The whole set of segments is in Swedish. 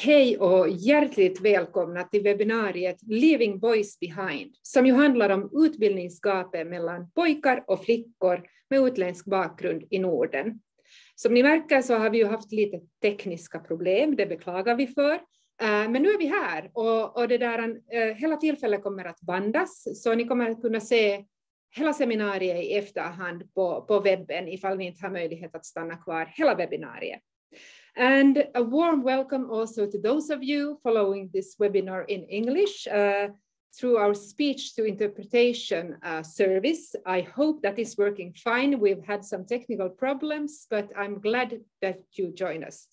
Hej och hjärtligt välkomna till webbinariet Leaving Boys Behind, som ju handlar om utbildningsgapet mellan pojkar och flickor med utländsk bakgrund i Norden. Som ni märker så har vi ju haft lite tekniska problem, det beklagar vi för. Men nu är vi här och det där, hela tillfället kommer att bandas, så ni kommer att kunna se hela seminariet i efterhand på webben ifall ni inte har möjlighet att stanna kvar hela webbinariet. And a warm welcome also to those of you following this webinar in English through our speech to interpretation service. I hope that is working fine. We've had some technical problems, but I'm glad that you join us.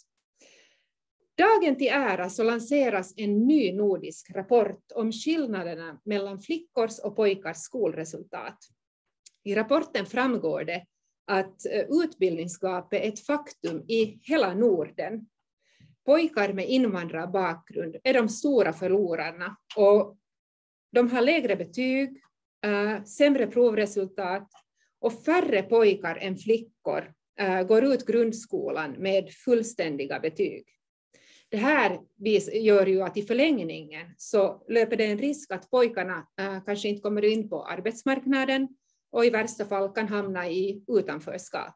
Dagen till ära så lanseras en ny nordisk rapport om skillnaderna mellan flickors och pojkars skolresultat. I rapporten framgår det att utbildningsgapet är ett faktum i hela Norden. Pojkar med invandrarbakgrund är de stora förlorarna och de har lägre betyg, sämre provresultat och färre pojkar än flickor går ut grundskolan med fullständiga betyg. Det här gör ju att i förlängningen så löper det en risk att pojkarna kanske inte kommer in på arbetsmarknaden och i värsta fall kan hamna i utanförskap.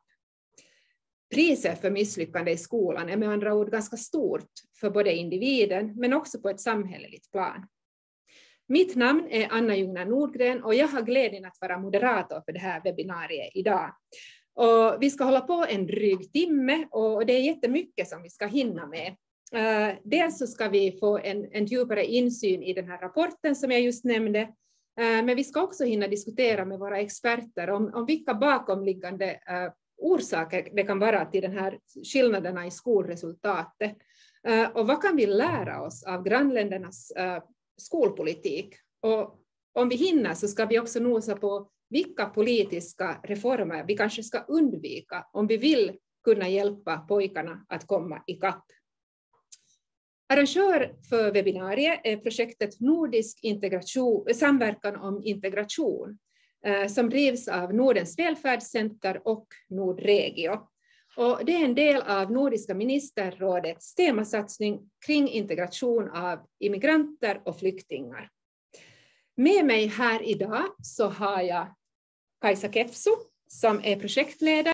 Priset för misslyckande i skolan är med andra ord ganska stort för både individen men också på ett samhälleligt plan. Mitt namn är Anna Jungner Nordgren och jag har glädjen att vara moderator för det här webbinariet idag. Och vi ska hålla på en dryg timme och det är jättemycket som vi ska hinna med. Dels så ska vi få en djupare insyn i den här rapporten som jag just nämnde. Men vi ska också hinna diskutera med våra experter om vilka bakomliggande orsaker det kan vara till den här skillnaderna i skolresultatet. Och vad kan vi lära oss av grannländernas skolpolitik? Och om vi hinner så ska vi också nosa på vilka politiska reformer vi kanske ska undvika om vi vill kunna hjälpa pojkarna att komma ikapp. Arrangör för webbinariet är projektet Nordisk samverkan om integration som drivs av Nordens välfärdscenter och Nordregio. Och det är en del av Nordiska ministerrådets temasatsning kring integration av immigranter och flyktingar. Med mig här idag så har jag Kaisa Kefsu som är projektledare.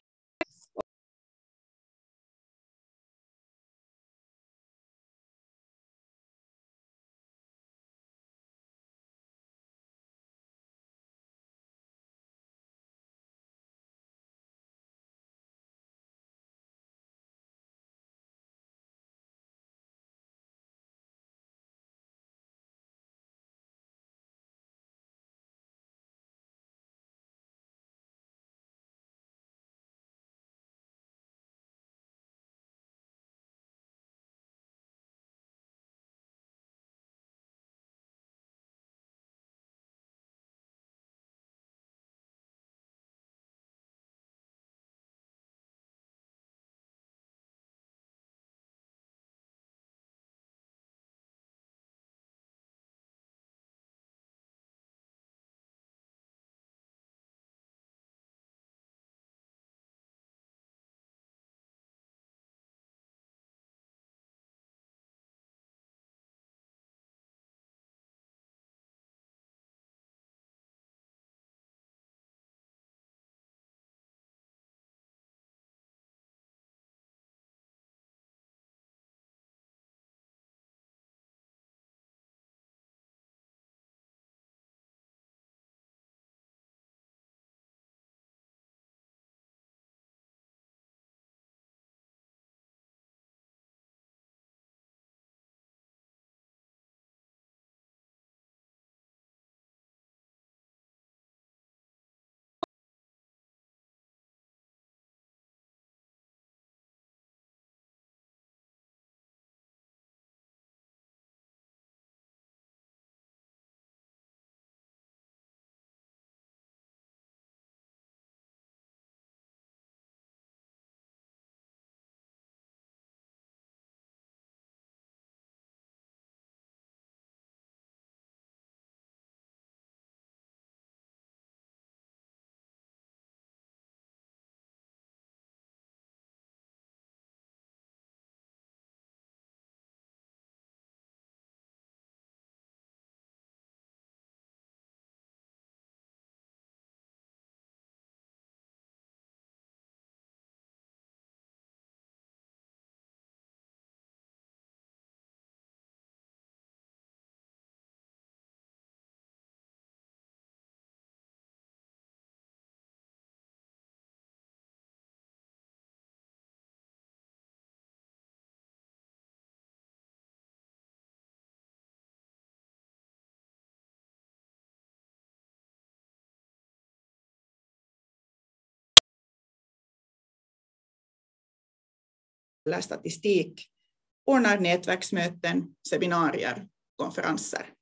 eller statistik, ordnar nätverksmöten, seminarier, konferenser.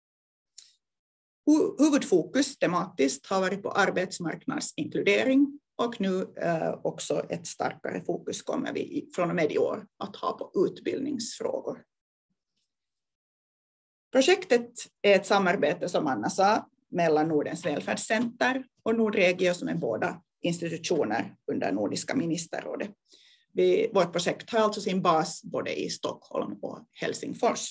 Huvudfokus tematiskt har varit på arbetsmarknadsinkludering och nu också ett starkare fokus kommer vi från och med i år att ha på utbildningsfrågor. Projektet är ett samarbete, som Anna sa, mellan Nordens välfärdscenter och Nordregio, som är båda institutioner under Nordiska ministerrådet. Vårt projekt har alltså sin bas både i Stockholm och Helsingfors.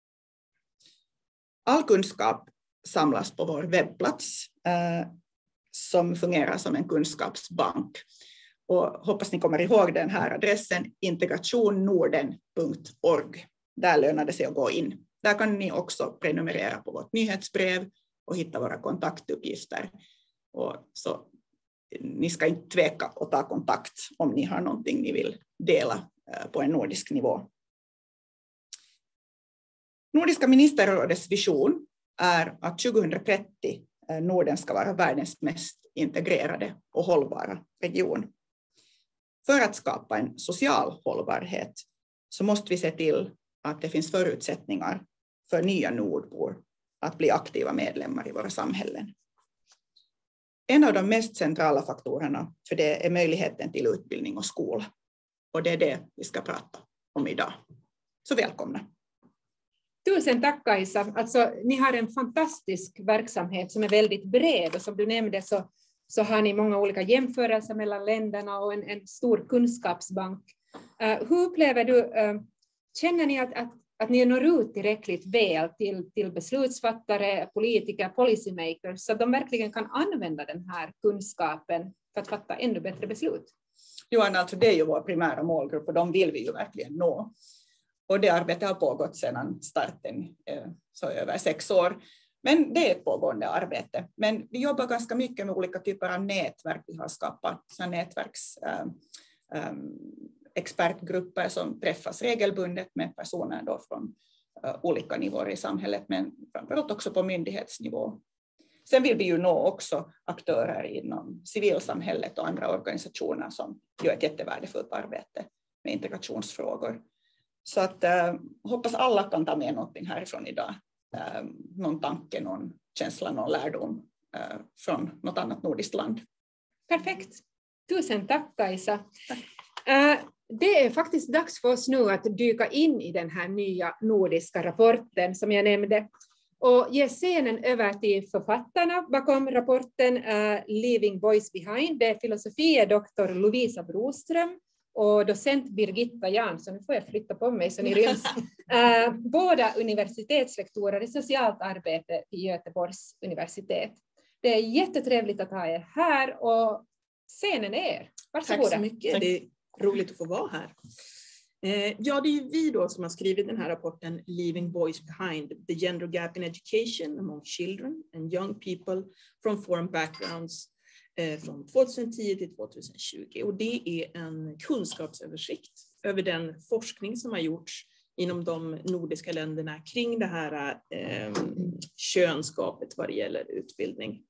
All kunskap samlas på vår webbplats som fungerar som en kunskapsbank. Och hoppas ni kommer ihåg den här adressen, integrationnorden.org. Där lönar det sig att gå in. Där kan ni också prenumerera på vårt nyhetsbrev och hitta våra kontaktuppgifter. Och så ni ska inte tveka att ta kontakt om ni har någonting ni vill dela på en nordisk nivå. Nordiska ministerrådets vision är att 2030 Norden ska vara världens mest integrerade och hållbara region. För att skapa en social hållbarhet så måste vi se till att det finns förutsättningar för nya nordbor att bli aktiva medlemmar i våra samhällen. En av de mest centrala faktorerna för det är möjligheten till utbildning och skola. Och det är det vi ska prata om idag. Så välkomna! Tusen tack Kajsa. Alltså, ni har en fantastisk verksamhet som är väldigt bred och som du nämnde så har ni många olika jämförelser mellan länderna och en stor kunskapsbank. Hur upplever du, känner ni att ni når ut tillräckligt väl till beslutsfattare, politiker, policymakers så att de verkligen kan använda den här kunskapen för att fatta ännu bättre beslut? Johan, alltså det är ju vår primära målgrupp och de vill vi ju verkligen nå. Och det arbetet har pågått sedan starten, så över 6 år. Men det är ett pågående arbete. Men vi jobbar ganska mycket med olika typer av nätverk. Vi har skapat expertgrupper som träffas regelbundet med personer då från olika nivåer i samhället, men framförallt också på myndighetsnivå. Sen vill vi ju nå också aktörer inom civilsamhället och andra organisationer som gör ett jättevärdefullt arbete med integrationsfrågor. Så att hoppas alla kan ta med någonting härifrån idag. Någon tanke, någon känsla, någon lärdom från något annat nordiskt land. Perfekt. Tusen tack Kajsa. Det är faktiskt dags för oss nu att dyka in i den här nya nordiska rapporten som jag nämnde och ge scenen över till författarna bakom rapporten Leaving Boys Behind. Det är filosofie-doktor Lovisa Broström och docent Birgitta Jansson. Nu får jag flytta på mig så ni ryms. Båda universitetslektorer i socialt arbete vid Göteborgs universitet. Det är jättetrevligt att ha er här och scenen är er. Varsågoda. Tack så mycket. Tack. Det är roligt att få vara här. Ja, det är ju vi då som har skrivit den här rapporten Leaving Boys Behind, the gender gap in education among children and young people from foreign backgrounds från 2010 till 2020. Och det är en kunskapsöversikt över den forskning som har gjorts inom de nordiska länderna kring det här könsgapet vad det gäller utbildning.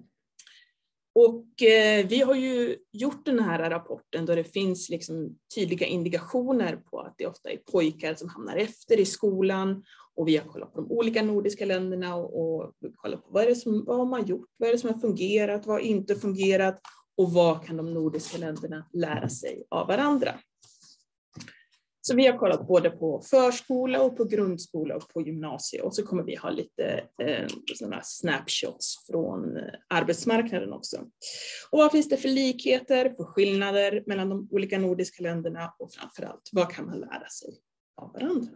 Och vi har ju gjort den här rapporten då det finns liksom tydliga indikationer på att det ofta är pojkar som hamnar efter i skolan. Och vi har kollat på de olika nordiska länderna och kollat på vad har man gjort, vad är det som har fungerat, vad har inte fungerat och vad kan de nordiska länderna lära sig av varandra. Så vi har kollat både på förskola och på grundskola och på gymnasiet och så kommer vi ha lite sådana snapshots från arbetsmarknaden också. Och vad finns det för likheter, för skillnader mellan de olika nordiska länderna och framförallt vad kan man lära sig av varandra?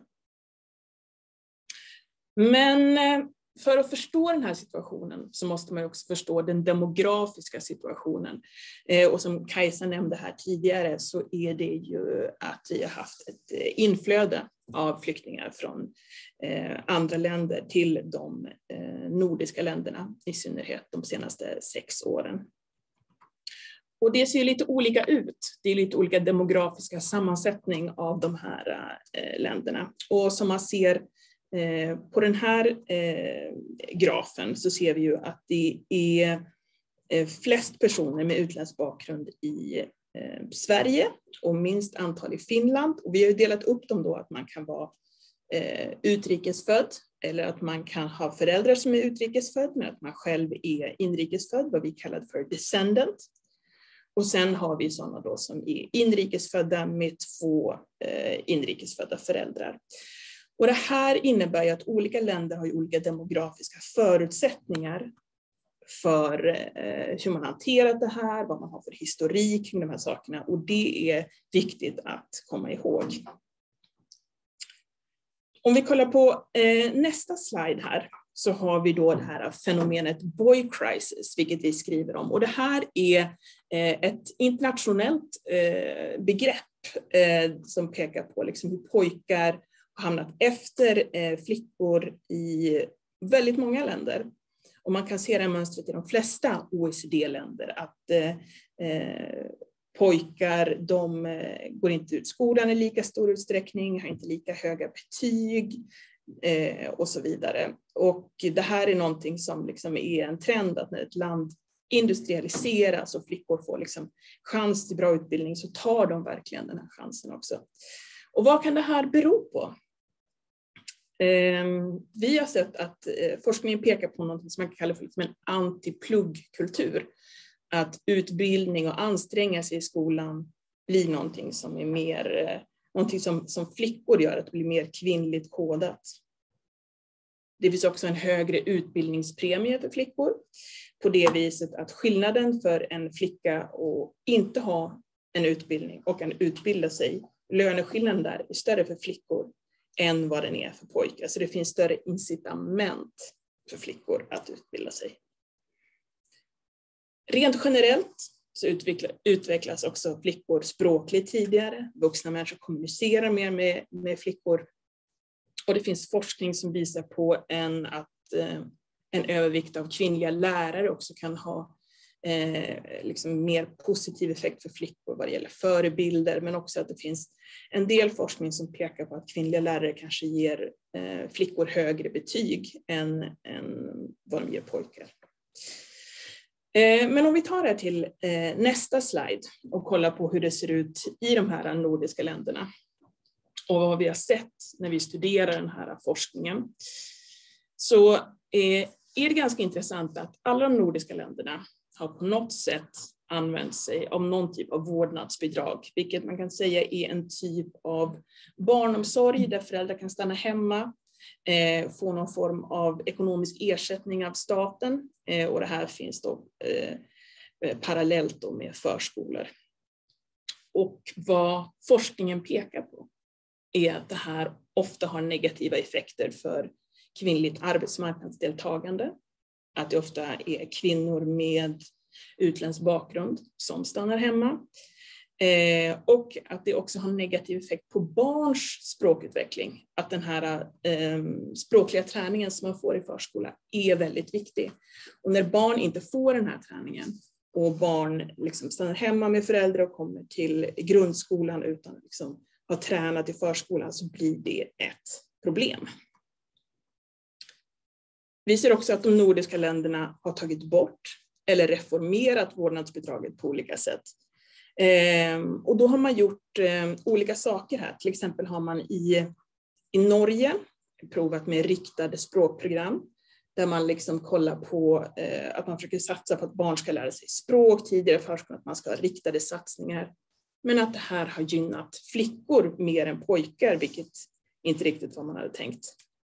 Men för att förstå den här situationen så måste man också förstå den demografiska situationen. Och som Kajsa nämnde här tidigare så är det ju att vi har haft ett inflöde av flyktingar från andra länder till de nordiska länderna, i synnerhet de senaste 6 åren. Och det ser ju lite olika ut. Det är lite olika demografiska sammansättning av de här länderna. Och som man ser på den här grafen så ser vi ju att det är flest personer med utländsk bakgrund i Sverige och minst antal i Finland. Och vi har ju delat upp dem då att man kan vara utrikesfödd eller att man kan ha föräldrar som är utrikesfödd men att man själv är inrikesfödd, vad vi kallar för descendant. Och sen har vi sådana då som är inrikesfödda med 2 inrikesfödda föräldrar. Och det här innebär ju att olika länder har ju olika demografiska förutsättningar för hur man hanterat det här, vad man har för historik kring de här sakerna. Och det är viktigt att komma ihåg. Om vi kollar på nästa slide här så har vi då det här fenomenet boy crisis, vilket vi skriver om. Och det här är ett internationellt begrepp som pekar på liksom hur pojkar har hamnat efter flickor i väldigt många länder. Och man kan se det mönstret i de flesta OECD-länder att pojkar, de går inte ut skolan i lika stor utsträckning, har inte lika höga betyg och så vidare. Och det här är någonting som liksom är en trend att när ett land industrialiseras och flickor får liksom chans till bra utbildning så tar de verkligen den här chansen också. Och vad kan det här bero på? Vi har sett att forskningen pekar på något som man kan kalla för liksom en antipluggkultur. Att utbildning och anstränga sig i skolan blir någonting som är mer, någonting som flickor gör, att det blir mer kvinnligt kodat. Det finns också en högre utbildningspremie för flickor. På det viset att skillnaden för en flicka att inte ha en utbildning och att utbilda sig, löneskillnaden där är större för flickor än vad den är för pojkar. Så det finns större incitament för flickor att utbilda sig. Rent generellt så utvecklas också flickor språkligt tidigare. Vuxna människor kommunicerar mer med flickor. Och det finns forskning som visar på att en övervikt av kvinnliga lärare också kan ha liksom mer positiv effekt för flickor vad det gäller förebilder. Men också att det finns en del forskning som pekar på att kvinnliga lärare kanske ger flickor högre betyg än vad de ger pojkar. Men om vi tar det till nästa slide och kollar på hur det ser ut i de här nordiska länderna och vad vi har sett när vi studerar den här forskningen, så är det ganska intressant att alla de nordiska länderna har på något sätt använt sig av någon typ av vårdnadsbidrag, vilket man kan säga är en typ av barnomsorg där föräldrar kan stanna hemma, få någon form av ekonomisk ersättning av staten, och det här finns då parallellt då med förskolor. Och vad forskningen pekar på är att det här ofta har negativa effekter för kvinnligt arbetsmarknadsdeltagande, att det ofta är kvinnor med utländsk bakgrund som stannar hemma, och att det också har negativ effekt på barns språkutveckling. Att den här språkliga träningen som man får i förskola är väldigt viktig. Och när barn inte får den här träningen och barn liksom stannar hemma med föräldrar och kommer till grundskolan utan att liksom ha tränat i förskolan, så blir det ett problem. Vi ser också att de nordiska länderna har tagit bort eller reformerat vårdnadsbidraget på olika sätt. Och då har man gjort olika saker här. Till exempel har man i Norge provat med riktade språkprogram där man liksom kollar på att man försöker satsa på att barn ska lära sig språk tidigare i förskolan, att man ska ha riktade satsningar. Men att det här har gynnat flickor mer än pojkar, vilket inte riktigt vad man hade tänkt.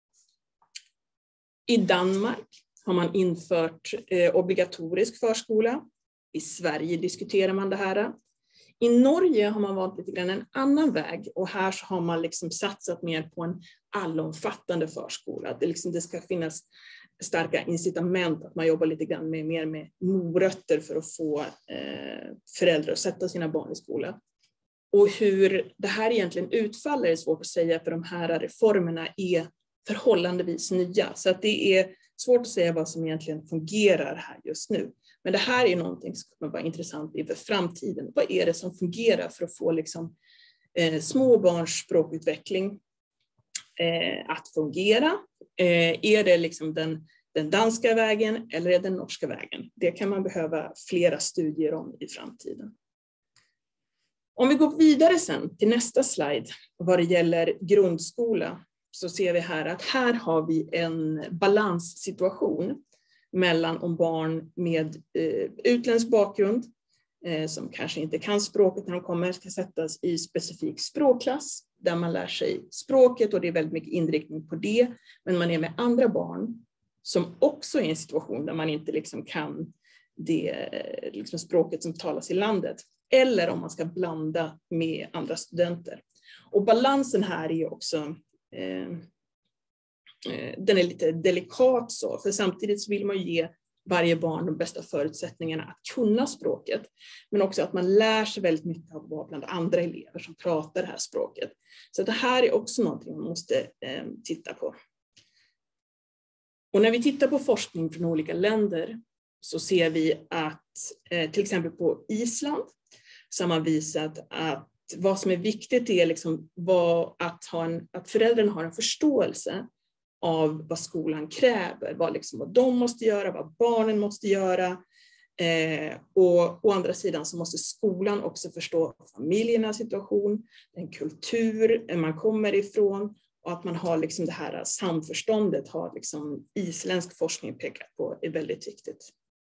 I Danmark har man infört obligatorisk förskola. I Sverige diskuterar man det här. I Norge har man valt lite grann en annan väg, och här så har man liksom satsat mer på en allomfattande förskola. Det ska finnas starka incitament, att man jobbar lite grann mer med morötter för att få föräldrar att sätta sina barn i skola. Och hur det här egentligen utfaller är svårt att säga, för de här reformerna är förhållandevis nya. Så att det är svårt att säga vad som egentligen fungerar här just nu. Men det här är någonting som kommer vara intressant inför framtiden. Vad är det som fungerar för att få liksom, små barns språkutveckling att fungera? Är det liksom den danska vägen eller är det den norska vägen? Det kan man behöva flera studier om i framtiden. Om vi går vidare sen till nästa slide vad det gäller grundskola, så ser vi här att här har vi en balanssituation mellan om barn med utländsk bakgrund som kanske inte kan språket när de kommer ska sättas i specifik språkklass där man lär sig språket och det är väldigt mycket inriktning på det, men man är med andra barn som också är i en situation där man inte liksom kan det liksom språket som talas i landet, eller om man ska blanda med andra studenter. Och balansen här är också den är lite delikat så, för samtidigt så vill man ju ge varje barn de bästa förutsättningarna att kunna språket, men också att man lär sig väldigt mycket av att vara bland andra elever som pratar det här språket. Så det här är också någonting man måste titta på. Och när vi tittar på forskning från olika länder så ser vi att till exempel på Island så har man visat att vad som är viktigt är liksom att föräldrarna har en förståelse av vad skolan kräver, vad de måste göra, vad barnen måste göra. Och å andra sidan så måste skolan också förstå familjernas situation, den kultur man kommer ifrån, och att man har liksom det här samförståndet har liksom isländsk forskning pekat på är väldigt viktigt.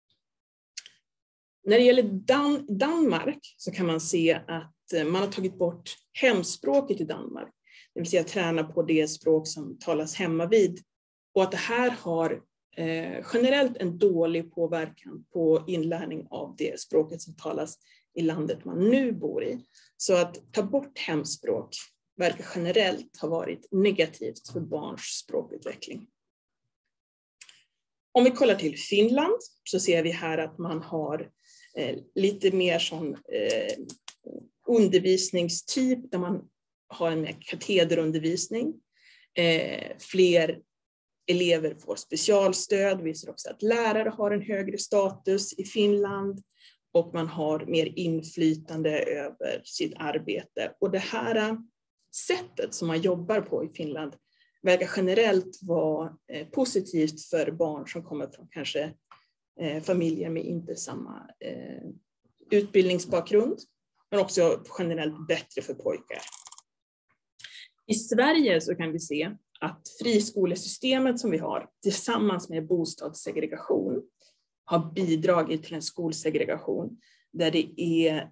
När det gäller Danmark så kan man se att man har tagit bort hemspråket i Danmark. Det vill säga träna på det språk som talas hemma vid. Och att det här har generellt en dålig påverkan på inlärning av det språket som talas i landet man nu bor i. Så att ta bort hemspråk verkar generellt ha varit negativt för barns språkutveckling. Om vi kollar till Finland så ser vi här att man har lite mer sån undervisningstyp där man har en mer katederundervisning. Fler elever får specialstöd. Vi ser också att lärare har en högre status i Finland och man har mer inflytande över sitt arbete. Och det här sättet som man jobbar på i Finland verkar generellt vara positivt för barn som kommer från kanske familjer med inte samma utbildningsbakgrund, men också generellt bättre för pojkar. I Sverige så kan vi se att friskolesystemet som vi har tillsammans med bostadssegregation har bidragit till en skolsegregation där det är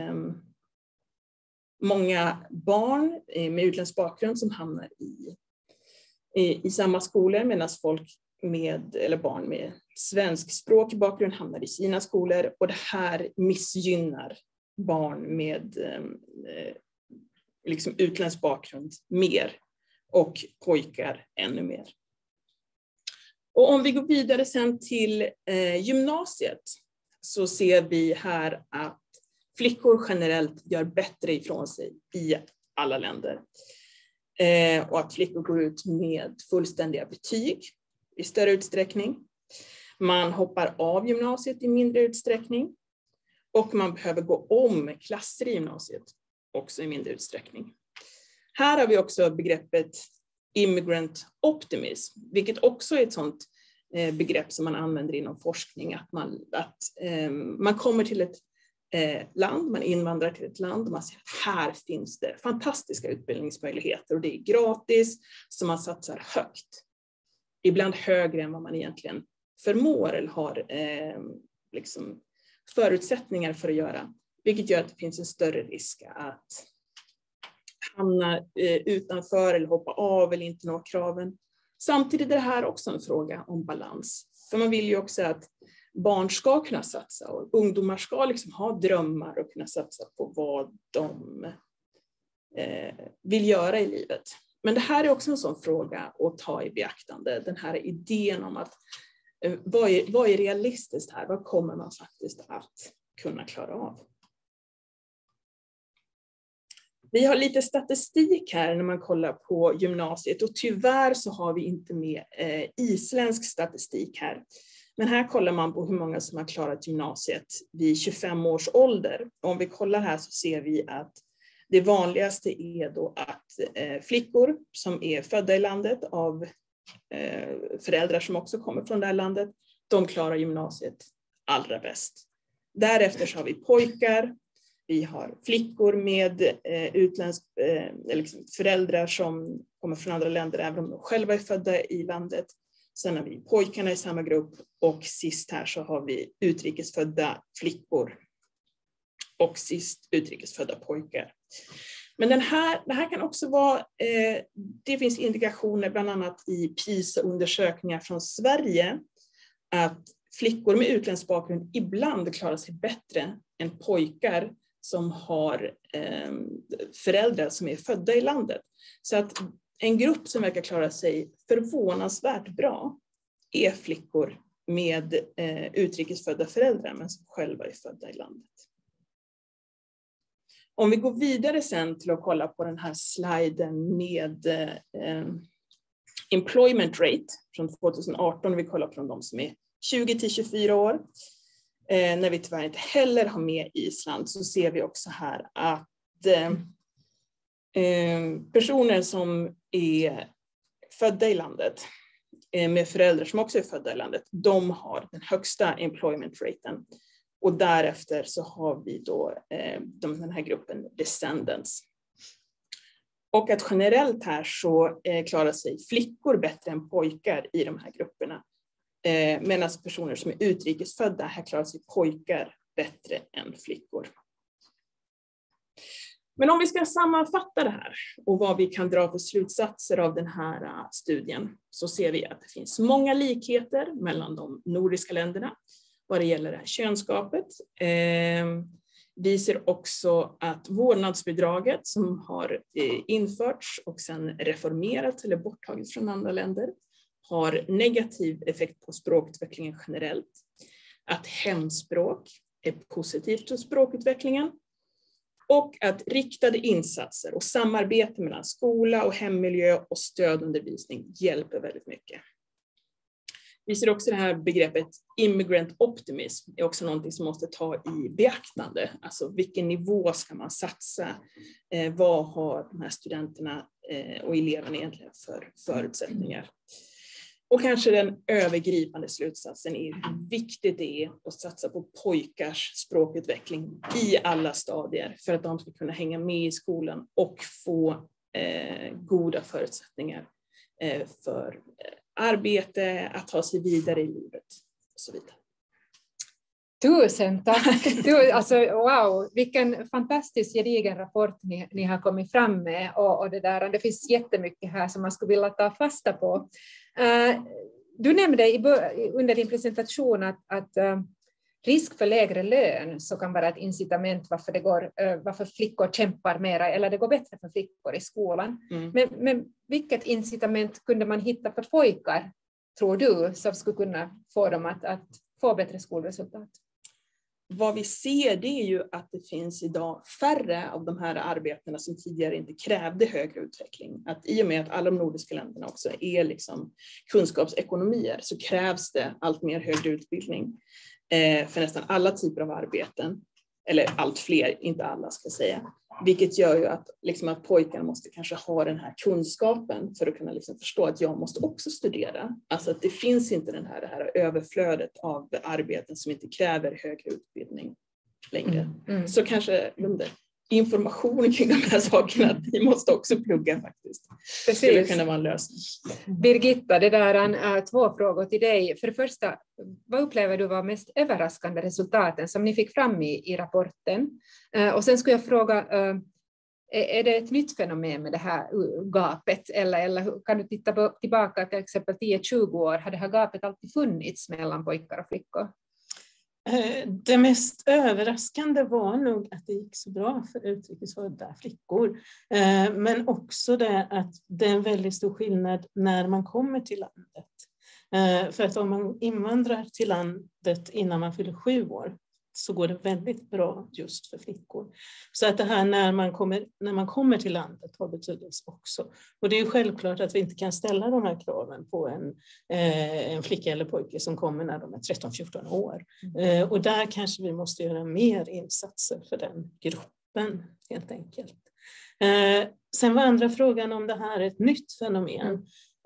många barn med utländsk bakgrund som hamnar i samma skolor, medan barn med svenskspråkig bakgrund hamnar i sina skolor, och det här missgynnar barn med liksom utländsk bakgrund mer och pojkar ännu mer. Och om vi går vidare sen till gymnasiet så ser vi här att flickor generellt gör bättre ifrån sig i alla länder. Och att flickor går ut med fullständiga betyg i större utsträckning. Man hoppar av gymnasiet i mindre utsträckning. Och man behöver gå om klasser i gymnasiet också i mindre utsträckning. Här har vi också begreppet immigrant optimism, vilket också är ett sådant begrepp som man använder inom forskning. Att man kommer till ett land, man invandrar till ett land och man ser att här finns det fantastiska utbildningsmöjligheter och det är gratis, så man satsar högt. Ibland högre än vad man egentligen förmår eller har liksom förutsättningar för att göra. Vilket gör att det finns en större risk att hamna utanför eller hoppa av eller inte nå kraven. Samtidigt är det här också en fråga om balans. För man vill ju också att barn ska kunna satsa och ungdomar ska liksom ha drömmar och kunna satsa på vad de vill göra i livet. Men det här är också en sån fråga att ta i beaktande. Den här idén om att vad är realistiskt här? Vad kommer man faktiskt att kunna klara av? Vi har lite statistik här när man kollar på gymnasiet och tyvärr så har vi inte med isländsk statistik här. Men här kollar man på hur många som har klarat gymnasiet vid 25 års ålder. Om vi kollar här så ser vi att det vanligaste är då att flickor som är födda i landet av föräldrar som också kommer från det här landet, de klarar gymnasiet allra bäst. Därefter så har vi pojkar, Vi har flickor med liksom föräldrar som kommer från andra länder, även om de själva är födda i landet. Sen har vi pojkarna i samma grupp, och sist här så har vi utrikesfödda flickor och sist utrikesfödda pojkar. Men det här kan också vara, det finns indikationer bland annat i PISA-undersökningar från Sverige att flickor med utländsk bakgrund ibland klarar sig bättre än pojkar som har föräldrar som är födda i landet. Så att en grupp som verkar klara sig förvånansvärt bra är flickor med utrikesfödda föräldrar men som själva är födda i landet. Om vi går vidare sen till att kolla på den här sliden med employment rate från 2018, vi kollar på de som är 20 till 24 år. När vi tyvärr inte heller har med Island, så ser vi också här att personer som är födda i landet med föräldrar som också är födda i landet, de har den högsta employment raten. Och därefter så har vi då den här gruppen descendants. Och att generellt här så klarar sig flickor bättre än pojkar i de här grupperna. Medan personer som är utrikesfödda, här klarar sig pojkar bättre än flickor. Men om vi ska sammanfatta det här och vad vi kan dra för slutsatser av den här studien, så ser vi att det finns många likheter mellan de nordiska länderna vad det gäller det här könsgapet. Vi ser också att vårdnadsbidraget som har införts och sen reformerats eller borttagits från andra länder har negativ effekt på språkutvecklingen generellt. Att hemspråk är positivt för språkutvecklingen. Och att riktade insatser och samarbete mellan skola och hemmiljö och stödundervisning hjälper väldigt mycket. Vi ser också det här begreppet immigrant optimism är också någonting som måste ta i beaktande. Alltså vilken nivå ska man satsa? Vad har de här studenterna och eleverna egentligen för förutsättningar? Och kanske den övergripande slutsatsen är hur viktigt det är att satsa på pojkars språkutveckling i alla stadier för att de ska kunna hänga med i skolan och få goda förutsättningar för arbete, att ta sig vidare i livet och så vidare. Tusen tack! Alltså, wow, vilken fantastisk gedigen rapport ni har kommit fram med. Och det finns jättemycket här som man skulle vilja ta fasta på. Du nämnde under din presentation att risk för lägre lön så kan vara ett incitament varför flickor kämpar mera, eller det går bättre för flickor i skolan. Men vilket incitament kunde man hitta för pojkar, tror du, som skulle kunna få dem att få bättre skolresultat? Vad vi ser, det är ju att det finns idag färre av de här arbetena som tidigare inte krävde högre utveckling. Att i och med att alla de nordiska länderna också är liksom kunskapsekonomier så krävs det allt mer högre utbildning för nästan alla typer av arbeten. Eller allt fler, inte alla ska jag säga. Vilket gör ju att, liksom, att pojkarna måste kanske ha den här kunskapen för att kunna liksom förstå att jag måste också studera. Alltså att det finns inte det här överflödet av arbeten som inte kräver högre utbildning längre. Så kanske information kring de här sakerna, att vi måste också plugga faktiskt. Det skulle kunna vara en lösning. Birgitta, det där är 2 frågor till dig. För det första, vad upplever du var mest överraskande resultaten som ni fick fram i rapporten? Och sen skulle jag fråga, är det ett nytt fenomen med det här gapet? Eller kan du titta tillbaka till exempel 10-20 år, har det här gapet alltid funnits mellan pojkar och flickor? Det mest överraskande var nog att det gick så bra för utrikesfödda flickor. Men också det att det är en väldigt stor skillnad när man kommer till landet. För att om man invandrar till landet innan man fyller 7 år så går det väldigt bra just för flickor. Så att det här när man kommer till landet har betydelse också. Och det är ju självklart att vi inte kan ställa de här kraven på en flicka eller pojke som kommer när de är 13-14 år. Och där kanske vi måste göra mer insatser för den gruppen helt enkelt. Sen var andra frågan om det här är ett nytt fenomen.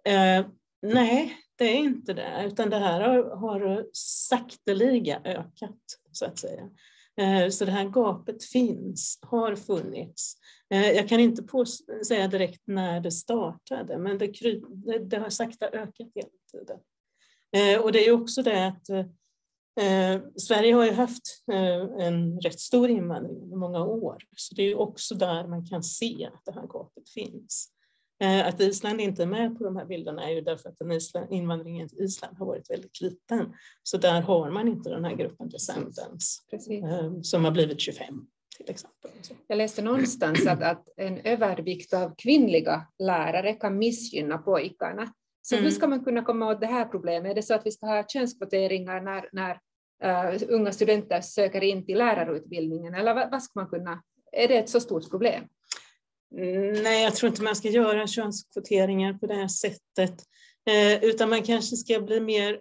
Nej, det är inte det, utan det här har sakteliga ökat så att säga. Så det här gapet har funnits. Jag kan inte säga direkt när det startade, men det har sakta ökat hela tiden. Och det är också det att Sverige har ju haft en rätt stor invandring i många år. Så det är också där man kan se att det här gapet finns. Att Island inte är med på de här bilderna är ju därför att invandringen till Island har varit väldigt liten. Så där har man inte den här gruppen descendants som har blivit 25 till exempel. Jag läste någonstans att en övervikt av kvinnliga lärare kan missgynna pojkarna. Så hur ska man kunna komma åt det här problemet? Är det så att vi ska ha könskvoteringar när unga studenter söker in till lärarutbildningen? Eller vad ska man kunna? Är det ett så stort problem? Nej, jag tror inte man ska göra könskvoteringar på det här sättet. Utan man kanske ska bli mer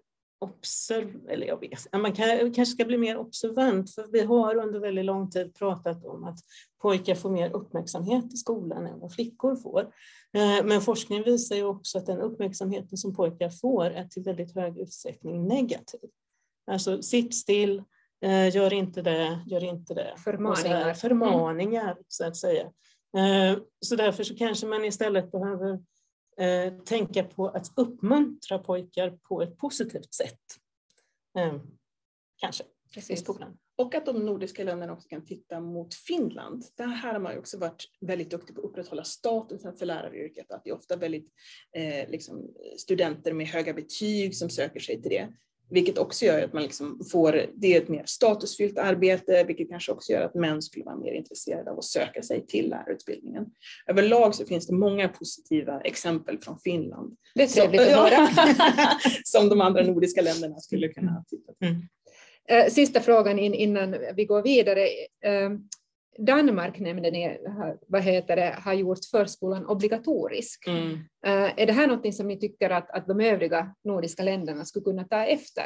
kanske ska bli mer observant. För vi har under väldigt lång tid pratat om att pojkar får mer uppmärksamhet i skolan än vad flickor får. Men forskning visar ju också att den uppmärksamheten som pojkar får är till väldigt hög utsträckning negativ. Alltså sitt still, gör inte det. Förmaningar så att säga. Så därför så kanske man istället behöver tänka på att uppmuntra pojkar på ett positivt sätt. Kanske i skolan. Och att de nordiska länderna också kan titta mot Finland. Där här har man ju också varit väldigt duktig på att upprätthålla statusen för läraryrket. Att det är ofta väldigt studenter med höga betyg som söker sig till det. Vilket också gör att man det är ett mer statusfyllt arbete, vilket kanske också gör att män skulle vara mer intresserade av att söka sig till lärarutbildningen. Överlag så finns det många positiva exempel från Finland. Det är trevligt att höra. Som de andra nordiska länderna skulle kunna titta på. Sista frågan innan vi går vidare. Danmark nämnde ni, har gjort förskolan obligatorisk. Är det här något som ni tycker att de övriga nordiska länderna skulle kunna ta efter?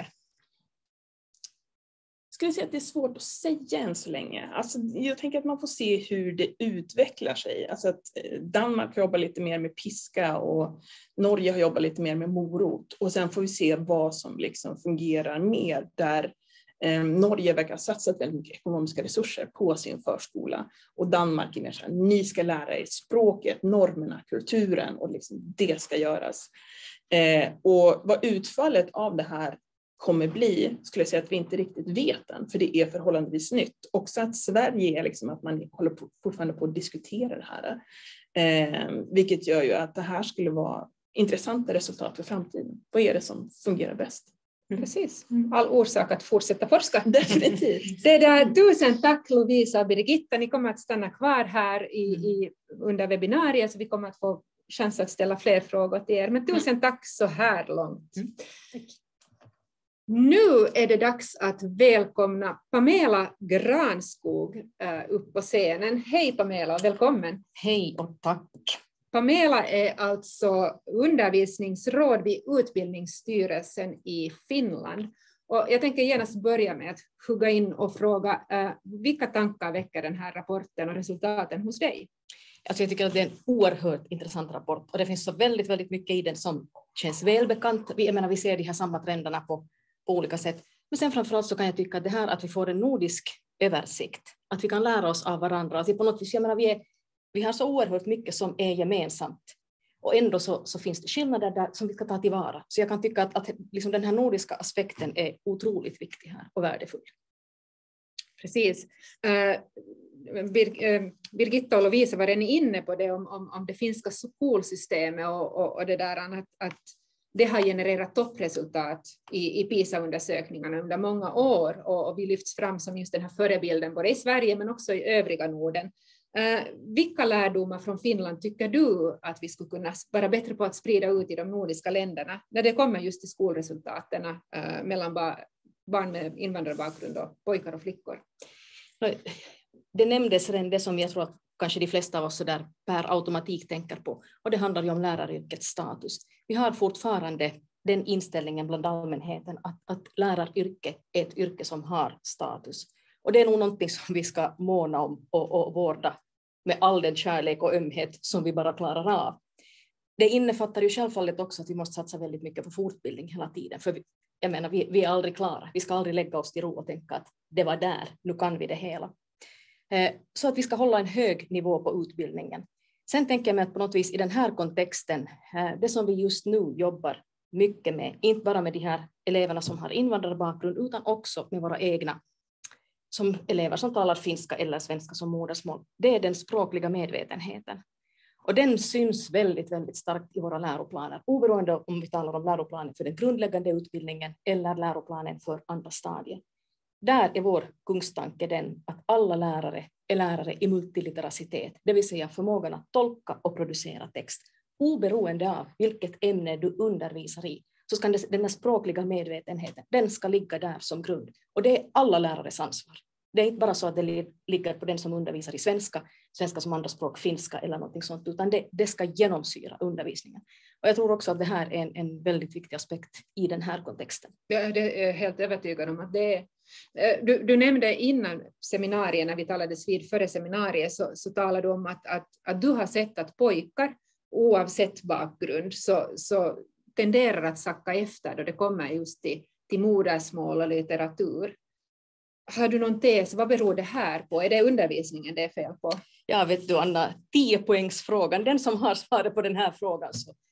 Jag skulle säga att det är svårt att säga än så länge. Alltså, jag tänker att man får se hur det utvecklar sig. Alltså att Danmark jobbar lite mer med piska och Norge har jobbat lite mer med morot. Och sen får vi se vad som fungerar mer där. Norge verkar ha satsat väldigt mycket ekonomiska resurser på sin förskola och Danmark är mer så här, ni ska lära er språket, normerna, kulturen och det ska göras. Och vad utfallet av det här kommer bli skulle jag säga att vi inte riktigt vet än, för det är förhållandevis nytt. Också att Sverige är att man håller fortfarande på att diskutera det här. Vilket gör ju att det här skulle vara intressanta resultat för framtiden. Vad är det som fungerar bäst? Precis. All orsak att fortsätta forska. Definitivt. Tusen tack Lovisa och Birgitta. Ni kommer att stanna kvar här under webbinariet så vi kommer att få chans att ställa fler frågor till er. Men tusen tack så här långt. Tack. Nu är det dags att välkomna Pamela Granskog upp på scenen. Hej Pamela och välkommen. Hej och tack. Pamela är alltså undervisningsråd vid Utbildningsstyrelsen i Finland. Och jag tänker genast börja med att hugga in och fråga vilka tankar väcker den här rapporten och resultaten hos dig? Alltså jag tycker att det är en oerhört intressant rapport och det finns så väldigt, väldigt mycket i den som känns välbekant. Vi ser de här samma trenderna på olika sätt. Men sen framförallt så kan jag tycka att det här att vi får en nordisk översikt, att vi kan lära oss av varandra, att vi på något vis, vi har så oerhört mycket som är gemensamt och ändå så finns det skillnader där som vi ska ta tillvara. Så jag kan tycka att den här nordiska aspekten är otroligt viktig här och värdefull. Precis. Birgitta och Lovisa, var ni inne på det om det finska skolsystemet och det där att det har genererat toppresultat i PISA-undersökningarna under många år och vi lyfts fram som just den här förebilden både i Sverige men också i övriga Norden. Vilka lärdomar från Finland tycker du att vi skulle kunna vara bättre på att sprida ut i de nordiska länderna när det kommer just till skolresultaten mellan barn med invandrarbakgrund och pojkar och flickor? Det nämndes redan det som jag tror att kanske de flesta av oss så där per automatik tänker på, och det handlar ju om läraryrkets status. Vi har fortfarande den inställningen bland allmänheten att läraryrke är ett yrke som har status. Och det är nog någonting som vi ska måna om och vårda med all den kärlek och ömhet som vi bara klarar av. Det innefattar ju självfallet också att vi måste satsa väldigt mycket på fortbildning hela tiden. För jag menar, vi är aldrig klara. Vi ska aldrig lägga oss till ro och tänka att det var där, nu kan vi det hela. Så att vi ska hålla en hög nivå på utbildningen. Sen tänker jag mig att på något vis i den här kontexten, det som vi just nu jobbar mycket med, inte bara med de här eleverna som har invandrarbakgrund utan också med våra egna som elever som talar finska eller svenska som modersmål, det är den språkliga medvetenheten. Och den syns väldigt, väldigt starkt i våra läroplaner, oberoende om vi talar om läroplanen för den grundläggande utbildningen eller läroplanen för andra stadier. Där är vår kungstanke den att alla lärare är lärare i multiliteracitet, det vill säga förmågan att tolka och producera text. Oberoende av vilket ämne du undervisar i, så ska den här språkliga medvetenheten, den ska ligga där som grund. Och det är alla lärares ansvar. Det är inte bara så att det ligger på den som undervisar i svenska som andraspråk, finska eller någonting sånt, utan det ska genomsyra undervisningen. Och jag tror också att det här är en väldigt viktig aspekt i den här kontexten. Ja, det är jag helt övertygad om att det är. Du nämnde innan seminariet, när vi talades vid före seminariet, så talade du om att du har sett att pojkar, oavsett bakgrund, så tenderar att sacka efter då det kommer just till modersmål och litteratur. Har du någon tes? Vad beror det här på? Är det undervisningen det är fel på? Ja, vet du Anna, 10-poängsfrågan, den som har svaret på den här frågan.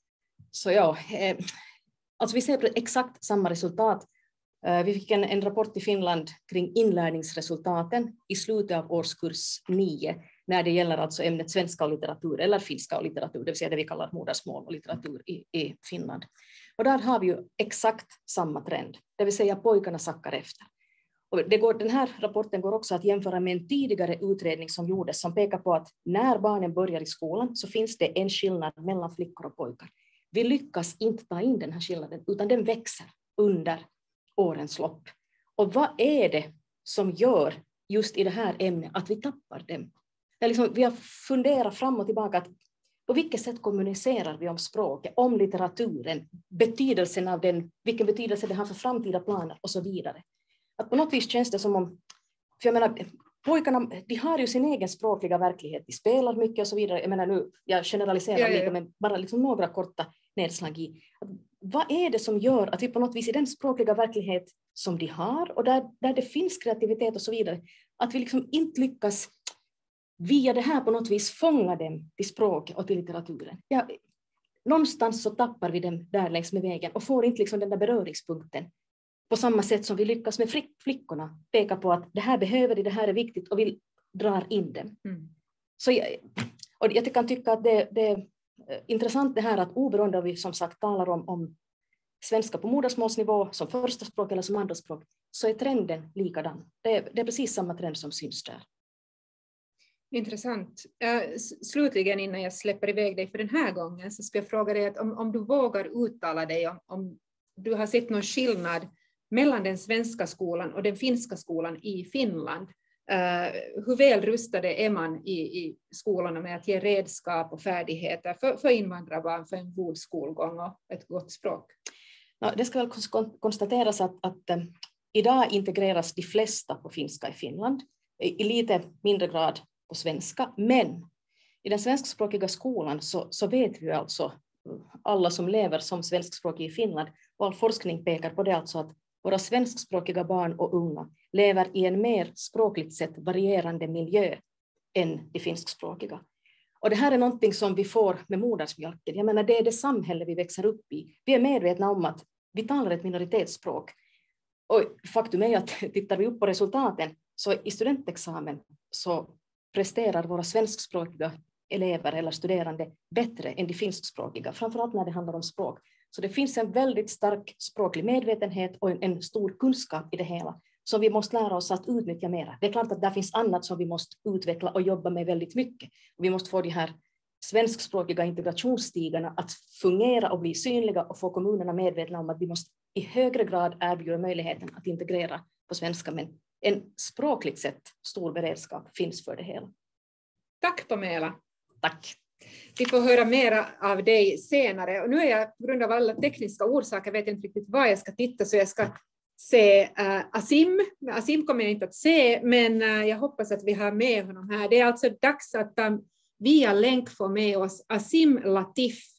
Så ja, alltså vi ser exakt samma resultat. Vi fick en rapport i Finland kring inlärningsresultaten i slutet av årskurs 9 när det gäller alltså ämnet svenska och litteratur eller finska och litteratur, det vill säga det vi kallar modersmål och litteratur i Finland. Och där har vi ju exakt samma trend, det vill säga pojkarna sackar efter. Och den här rapporten går också att jämföra med en tidigare utredning som gjordes som pekar på att när barnen börjar i skolan så finns det en skillnad mellan flickor och pojkar. Vi lyckas inte ta in den här skillnaden utan den växer under årens lopp. Och vad är det som gör just i det här ämnet att vi tappar dem? Vi har funderat fram och tillbaka att på vilket sätt kommunicerar vi om språket, om litteraturen, betydelsen av den, vilken betydelse det har för framtida planer och så vidare. Att på något vis känns det som om, för jag menar, pojkarna, de har ju sin egen språkliga verklighet, de spelar mycket och så vidare. Jag menar nu, jag generaliserar lite, men bara liksom några korta nedslag i. Vad är det som gör att vi på något vis i den språkliga verklighet som de har och där det finns kreativitet och så vidare, att vi liksom inte lyckas via det här på något vis fånga dem till språket och till litteraturen. Ja, någonstans så tappar vi dem där längs med vägen och får inte liksom den där beröringspunkten. På samma sätt som vi lyckas med flickorna peka på att det här behöver det här är viktigt och vi drar in dem. Mm. Så jag kan tycka att det är intressant det här att oberoende av vi som sagt talar om svenska på modersmålsnivå som första språk eller som andra språk så är trenden likadan. Det är precis samma trend som syns där. Intressant. Slutligen innan jag släpper iväg dig för den här gången så ska jag fråga dig att om du vågar uttala dig om du har sett någon skillnad mellan den svenska skolan och den finska skolan i Finland. Hur väl rustade är man i skolorna med att ge redskap och färdigheter för invandrarbarn för en god skolgång och ett gott språk? Ja, det ska väl konstateras att idag integreras de flesta på finska i Finland, i lite mindre grad på svenska, men i den svenskspråkiga skolan så vet vi alltså alla som lever som svenskspråkiga i Finland och all forskning pekar på det alltså att våra svenskspråkiga barn och unga lever i en mer språkligt sett varierande miljö än de finskspråkiga. Och det här är någonting som vi får med modersmjölken. Jag menar, det är det samhälle vi växer upp i. Vi är medvetna om att vi talar ett minoritetsspråk. Och faktum är att tittar vi upp på resultaten så i studentexamen så presterar våra svenskspråkiga elever eller studerande bättre än de finskspråkiga, framförallt när det handlar om språk. Så det finns en väldigt stark språklig medvetenhet och en stor kunskap i det hela som vi måste lära oss att utnyttja mera. Det är klart att det finns annat som vi måste utveckla och jobba med väldigt mycket. Vi måste få de här svenskspråkiga integrationsstigarna att fungera och bli synliga och få kommunerna medvetna om att vi måste i högre grad erbjuda möjligheten att integrera på svenska, men en språkligt sett stor beredskap finns för det hela. Tack Pamela. Tack. Vi får höra mer av dig senare. Och nu är jag på grund av alla tekniska orsaker vet inte riktigt vad jag ska titta så jag ska se Asim. Asim kommer jag inte att se men jag hoppas att vi har med honom här. Det är alltså dags att via länk få med oss Asim Latif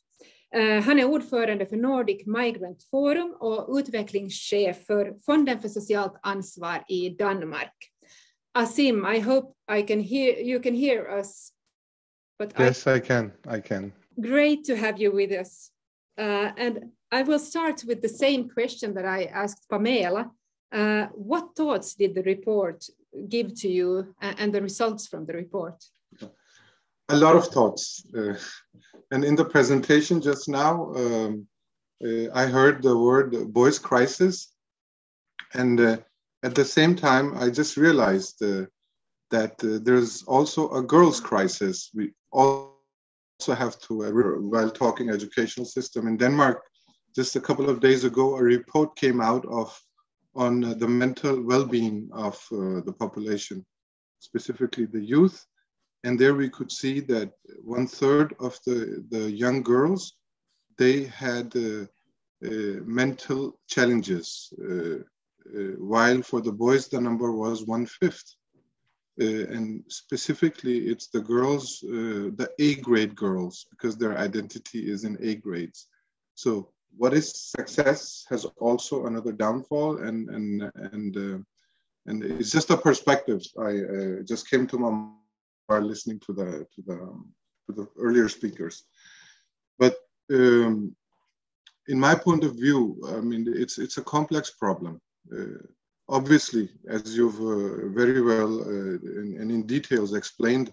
Han är ordförande för Nordic Migrant Forum och utvecklingschef för Fonden för socialt ansvar i Danmark. Asim, I hope you can hear us. But yes, I can. Great to have you with us. And I will start with the same question that I asked Pamela. What thoughts did the report give to you and the results from the report? A lot of thoughts. And in the presentation just now, I heard the word boys' crisis. And at the same time, I just realized that there's also a girls' crisis. We also have to, while talking educational system in Denmark, just a couple of days ago, a report came out on the mental well-being of the population, specifically the youth. And there we could see that 1/3 of the young girls, they had mental challenges, while for the boys, the number was 1/5. And specifically, it's the girls, the A-grade girls, because their identity is in A grades. So what is success has also another downfall, and it's just a perspective. I just came to my mind while listening to the earlier speakers. But in my point of view, I mean, it's a complex problem. Obviously, as you've very well and in details explained,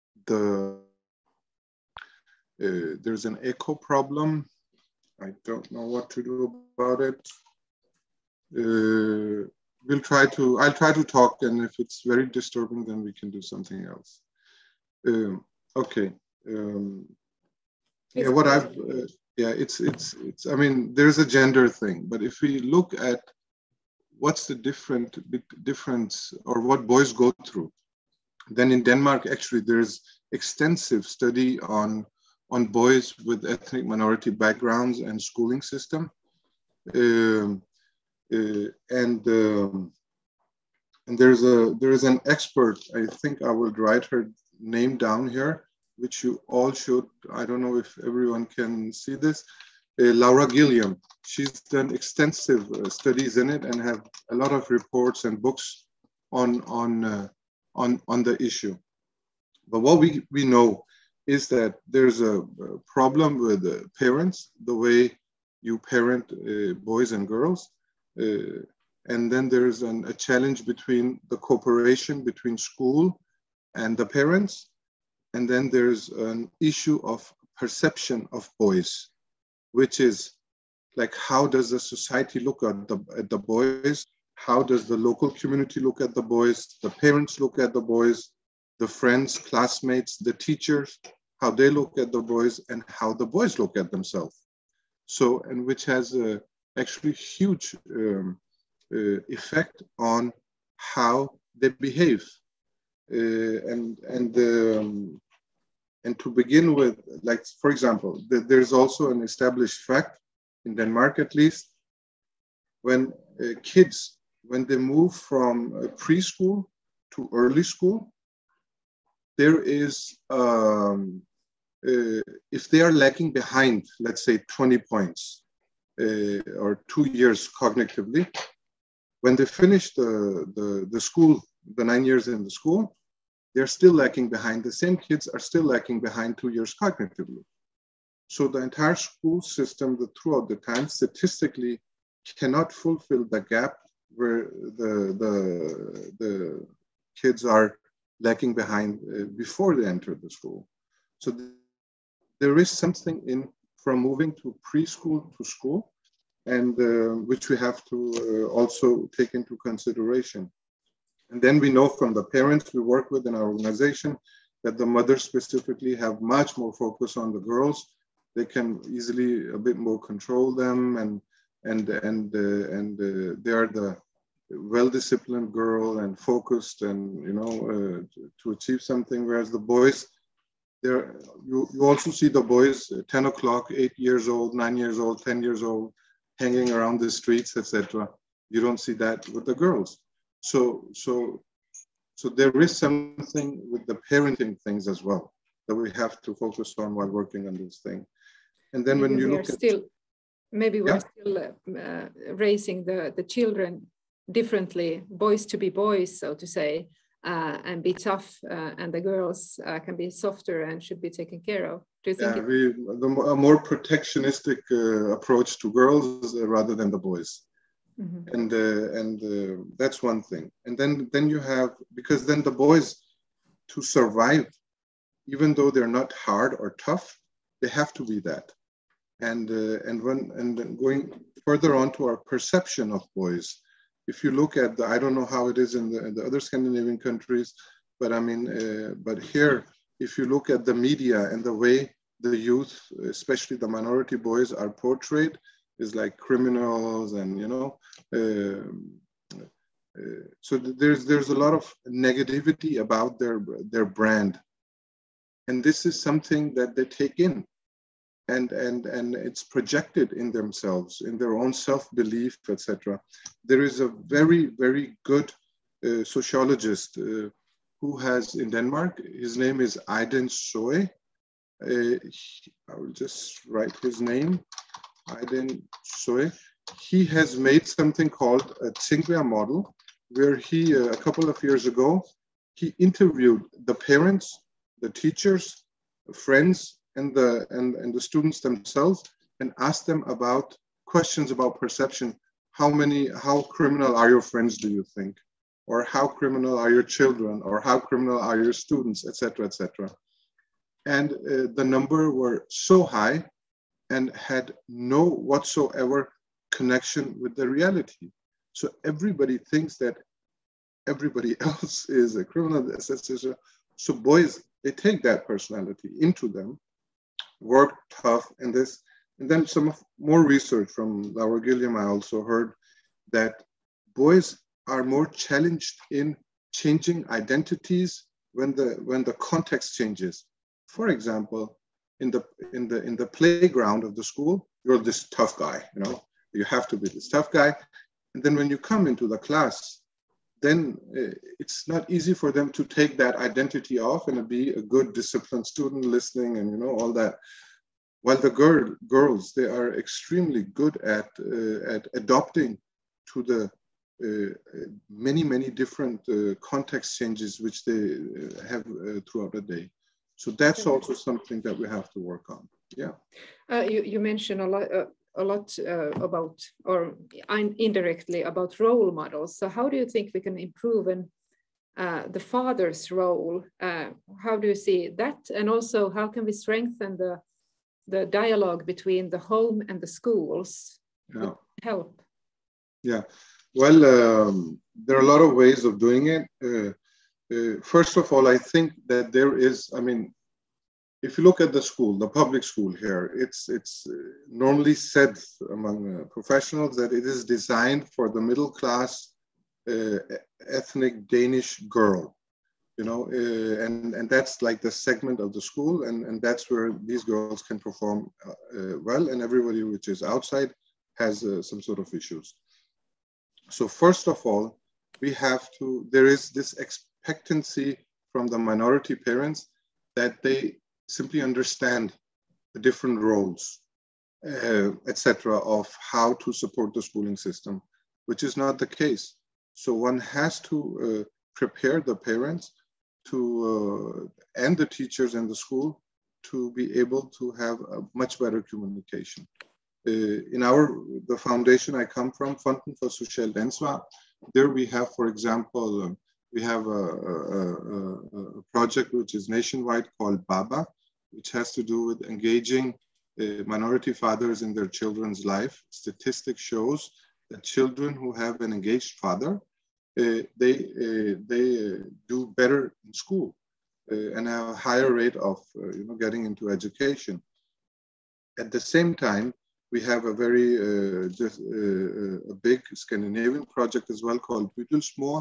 there's an echo problem. I don't know what to do about it. I'll try to talk, and if it's very disturbing, then we can do something else. Okay. It's. I mean, there's a gender thing, but if we look at what's the difference or what boys go through, then in Denmark, actually, there's extensive study on boys with ethnic minority backgrounds and schooling system. And there is an expert, I think I will write her name down here, which you all should. I don't know if everyone can see this. Laura Gilliam. She's done extensive studies in it and have a lot of reports and books on the issue. But what we know is that there's a problem with parents, the way you parent boys and girls. And then there's a challenge between the cooperation between school and the parents. And then there's an issue of perception of boys, which is like, how does the society look at the boys? How does the local community look at the boys? The parents look at the boys, the friends, classmates, the teachers, how they look at the boys, and how the boys look at themselves. So, and which has a actually huge effect on how they behave. And to begin with, like, for example, there's also an established fact in Denmark, at least, when kids, when they move from preschool to early school, there is, if they are lagging behind, let's say 20 points or 2 years cognitively, when they finish the school, the 9 years in the school, they're still lagging behind. The same kids are still lagging behind 2 years cognitively. So the entire school system, throughout the time, statistically cannot fulfill the gap where the kids are lagging behind before they enter the school. So there is something in from moving to preschool to school, and which we have to also take into consideration. And then we know from the parents we work with in our organization that the mothers specifically have much more focus on the girls. They can easily a bit more control them, and they are the well-disciplined girl and focused, and to achieve something. Whereas the boys, you also see the boys 10 o'clock, 8 years old, 9 years old, 10 years old, hanging around the streets, etc. You don't see that with the girls. So there is something with the parenting things as well that we have to focus on while working on this thing. And then when you look at... Maybe we're still raising the children differently, boys to be boys, so to say, and be tough, and the girls can be softer and should be taken care of. Do you think a more protectionistic approach to girls rather than the boys? Mm-hmm. And that's one thing. And then you have, because then the boys, to survive, even though they're not hard or tough, they have to be that. And then going further on to our perception of boys, if you look at I don't know how it is in the other Scandinavian countries, but I mean, but here, if you look at the media and the way the youth, especially the minority boys, are portrayed, is like criminals, and so there's a lot of negativity about their brand, and this is something that they take in. And it's projected in themselves, in their own self-belief, etc. There is a very, very good sociologist who has in Denmark. His name is Eyvind Soe. I will just write his name, Eyvind Soe. He has made something called a Tingvær model, where he, a couple of years ago, he interviewed the parents, the teachers, the friends, and the students themselves, and ask them about questions about perception. How criminal are your friends, do you think? Or how criminal are your children? Or how criminal are your students, etc., etc. And the number were so high and had no whatsoever connection with the reality. So everybody thinks that everybody else is a criminal, etc. So boys, they take that personality into them, work tough, and then some more research from Laura Gilliam. I also heard that boys are more challenged in changing identities when the context changes. For example, in the playground of the school, you're this tough guy, you have to be this tough guy, and then when you come into the class, then it's not easy for them to take that identity off and be a good, disciplined student, listening and all that. While the girls, they are extremely good at adopting to the many, many different context changes which they have throughout the day. So that's also something that we have to work on. Yeah. You mentioned a lot about, or indirectly about, role models. So how do you think we can improve the father's role? How do you see that? And also, how can we strengthen the dialogue between the home and the schools? Yeah. Help? Yeah. Well, there are a lot of ways of doing it. First of all, I think that there is, if you look at the school, the public school here, it's normally said among professionals that it is designed for the middle class ethnic Danish girl, and that's like the segment of the school, and that's where these girls can perform well, and everybody which is outside has some sort of issues. So first of all, there is this expectancy from the minority parents that they simply understand the different roles, etc., of how to support the schooling system, which is not the case. So one has to prepare the parents and the teachers in the school to be able to have a much better communication. In the foundation I come from, Fonden for Socialt Ansvar, there we have, for example, we have a project which is nationwide called BABA, which has to do with engaging minority fathers in their children's life. Statistics shows that children who have an engaged father, they do better in school and have a higher rate of getting into education. At the same time, we have a very a big Scandinavian project as well called Bydelsmor.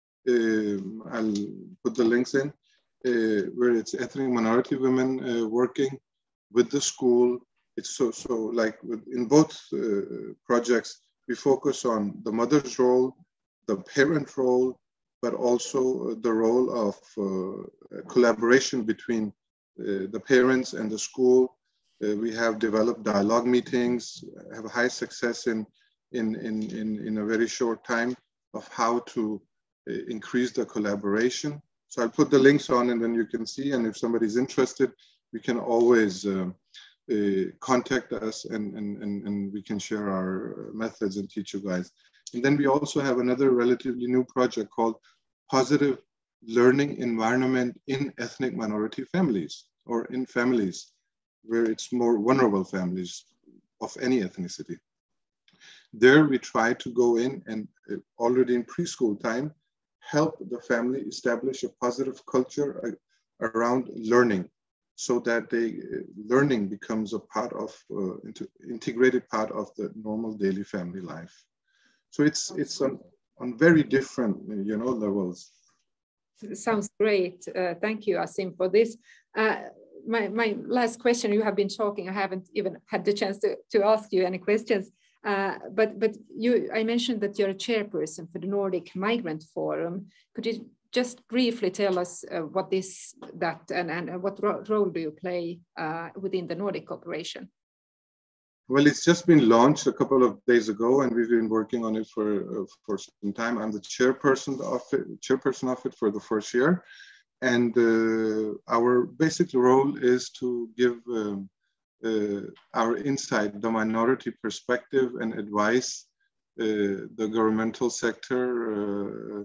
I'll put the links in, where it's ethnic minority women working with the school. It's so like in both projects, we focus on the mother's role, the parent role, but also the role of collaboration between the parents and the school, We have developed dialogue meetings, have high success in a very short time of how to increase the collaboration. So I'll put the links on and then you can see, and if somebody's interested, we can always contact us and we can share our methods and teach you guys. And then we also have another relatively new project called Positive Learning Environment in Ethnic Minority Families, or in families where it's more vulnerable families of any ethnicity. There we try to go in and already in preschool time, help the family establish a positive culture around learning, so that learning becomes a part of, integrated part of the normal daily family life. So it's on very different, levels. Sounds great. Thank you, Asim, for this. My last question, you have been talking, I haven't even had the chance to ask you any questions, but I mentioned that you're a chairperson for the Nordic Migrant Forum. Could you just briefly tell us what is that and what role do you play within the Nordic cooperation? Well, it's just been launched a couple of days ago, and we've been working on it for some time. I'm the chairperson of it for the first year, and our basic role is to give our insight, the minority perspective, and advise the governmental sector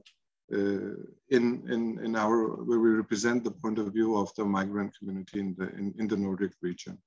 in where we represent the point of view of the migrant community in the Nordic region.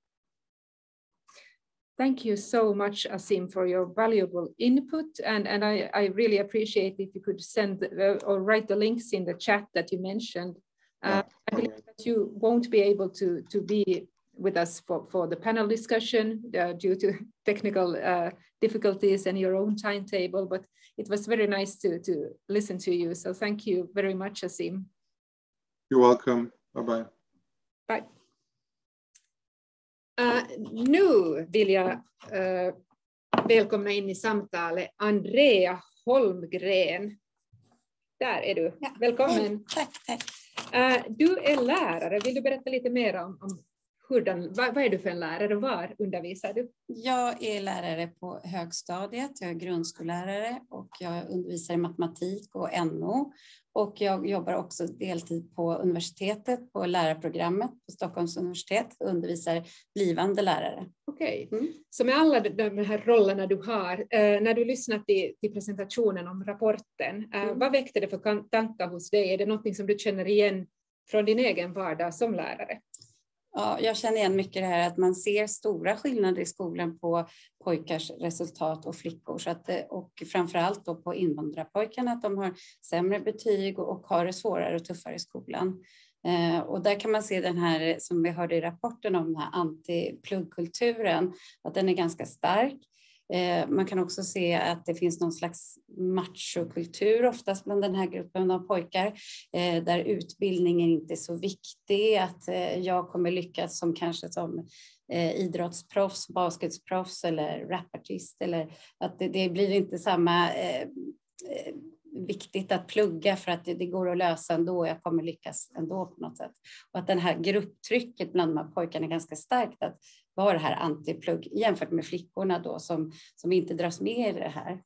Thank you so much, Asim, for your valuable input. And I really appreciate if you could send or write the links in the chat that you mentioned. I believe that you won't be able to be with us for the panel discussion due to technical difficulties and your own timetable, but it was very nice to listen to you. So thank you very much, Asim. You're welcome. Bye-bye. Bye. Nu vill jag välkomna in i samtalet Andrea Holmgren. Där är du. Ja. Välkommen. Tack. Du är lärare. Vill du berätta lite mer om vad är du för en lärare? Var undervisar du? Jag är lärare på högstadiet. Jag är grundskollärare och jag undervisar i matematik och NO. Och jag jobbar också deltid på universitetet, på lärarprogrammet på Stockholms universitet. Och undervisar blivande lärare. Okej. Så med alla de här rollerna du har, när du lyssnat till presentationen om rapporten, vad väckte det för tankar hos dig? Är det något som du känner igen från din egen vardag som lärare? Ja, jag känner igen mycket det här att man ser stora skillnader i skolan på pojkars resultat och flickor. Så att, och framförallt då på invandrarpojkarna, att de har sämre betyg och har det svårare och tuffare i skolan. Och där kan man se den här, som vi hörde i rapporten om den här anti-pluggkulturen, att den är ganska stark. Man kan också se att det finns någon slags machokultur oftast bland den här gruppen av pojkar, där utbildningen inte är så viktig, att jag kommer lyckas som kanske som idrottsproffs, basketproffs eller rapartist, eller att det blir inte samma viktigt att plugga för att det går att lösa ändå, jag kommer lyckas ändå på något sätt. Och att den här grupptrycket bland de här pojkarna är ganska starkt, att vara det här antiplugg jämfört med flickorna då som inte dras med i det här.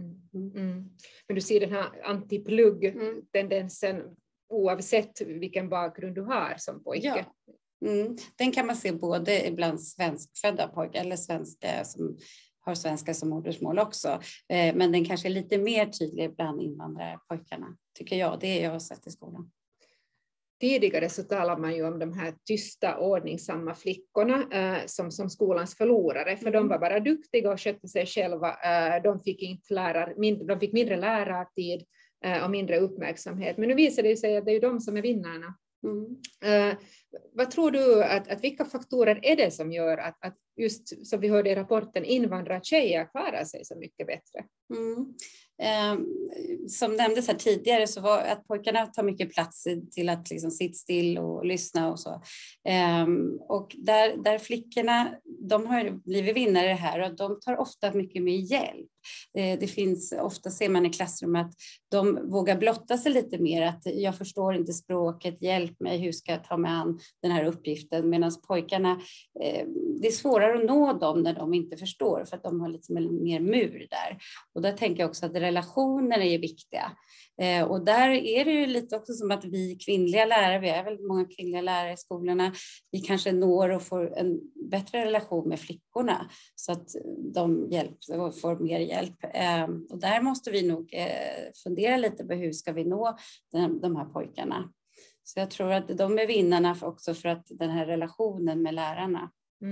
Men du ser den här antiplugg-tendensen oavsett vilken bakgrund du har som pojke? Ja. Den kan man se både bland svenskfödda pojkar eller svenska som har svenska som modersmål också. Men den kanske är lite mer tydlig bland invandrarpojkarna, tycker jag. Det är jag har sett i skolan. Tidigare så talar man ju om de här tysta, ordningsamma flickorna som skolans förlorare. För de var bara duktiga och skötte sig själva. De fick mindre lärartid och mindre uppmärksamhet. Men nu visar det sig att det är de som är vinnarna. Vad tror du att vilka faktorer är det som gör att just som vi hörde i rapporten invandrartjejer klarar sig så mycket bättre? Som nämndes här tidigare så var att pojkarna tar mycket plats till att liksom sitta still och lyssna och så. Och där flickorna, de har blivit vinnare här och de tar ofta mycket mer hjälp. Det finns, ofta ser man i klassrummet att de vågar blotta sig lite mer, att jag förstår inte språket, hjälp mig, hur ska jag ta mig an den här uppgiften, medan pojkarna det är svårare att nå dem när de inte förstår, för att de har lite mer mur där. Och där tänker jag också att relationer är viktiga. Och där är det ju lite också som att vi kvinnliga lärare, vi är väldigt många kvinnliga lärare i skolorna, vi kanske når och får en bättre relation med flickorna så att de får mer hjälp. Och där måste vi nog fundera lite på hur ska vi nå de här pojkarna. Så jag tror att de är vinnarna också för att den här relationen med lärarna.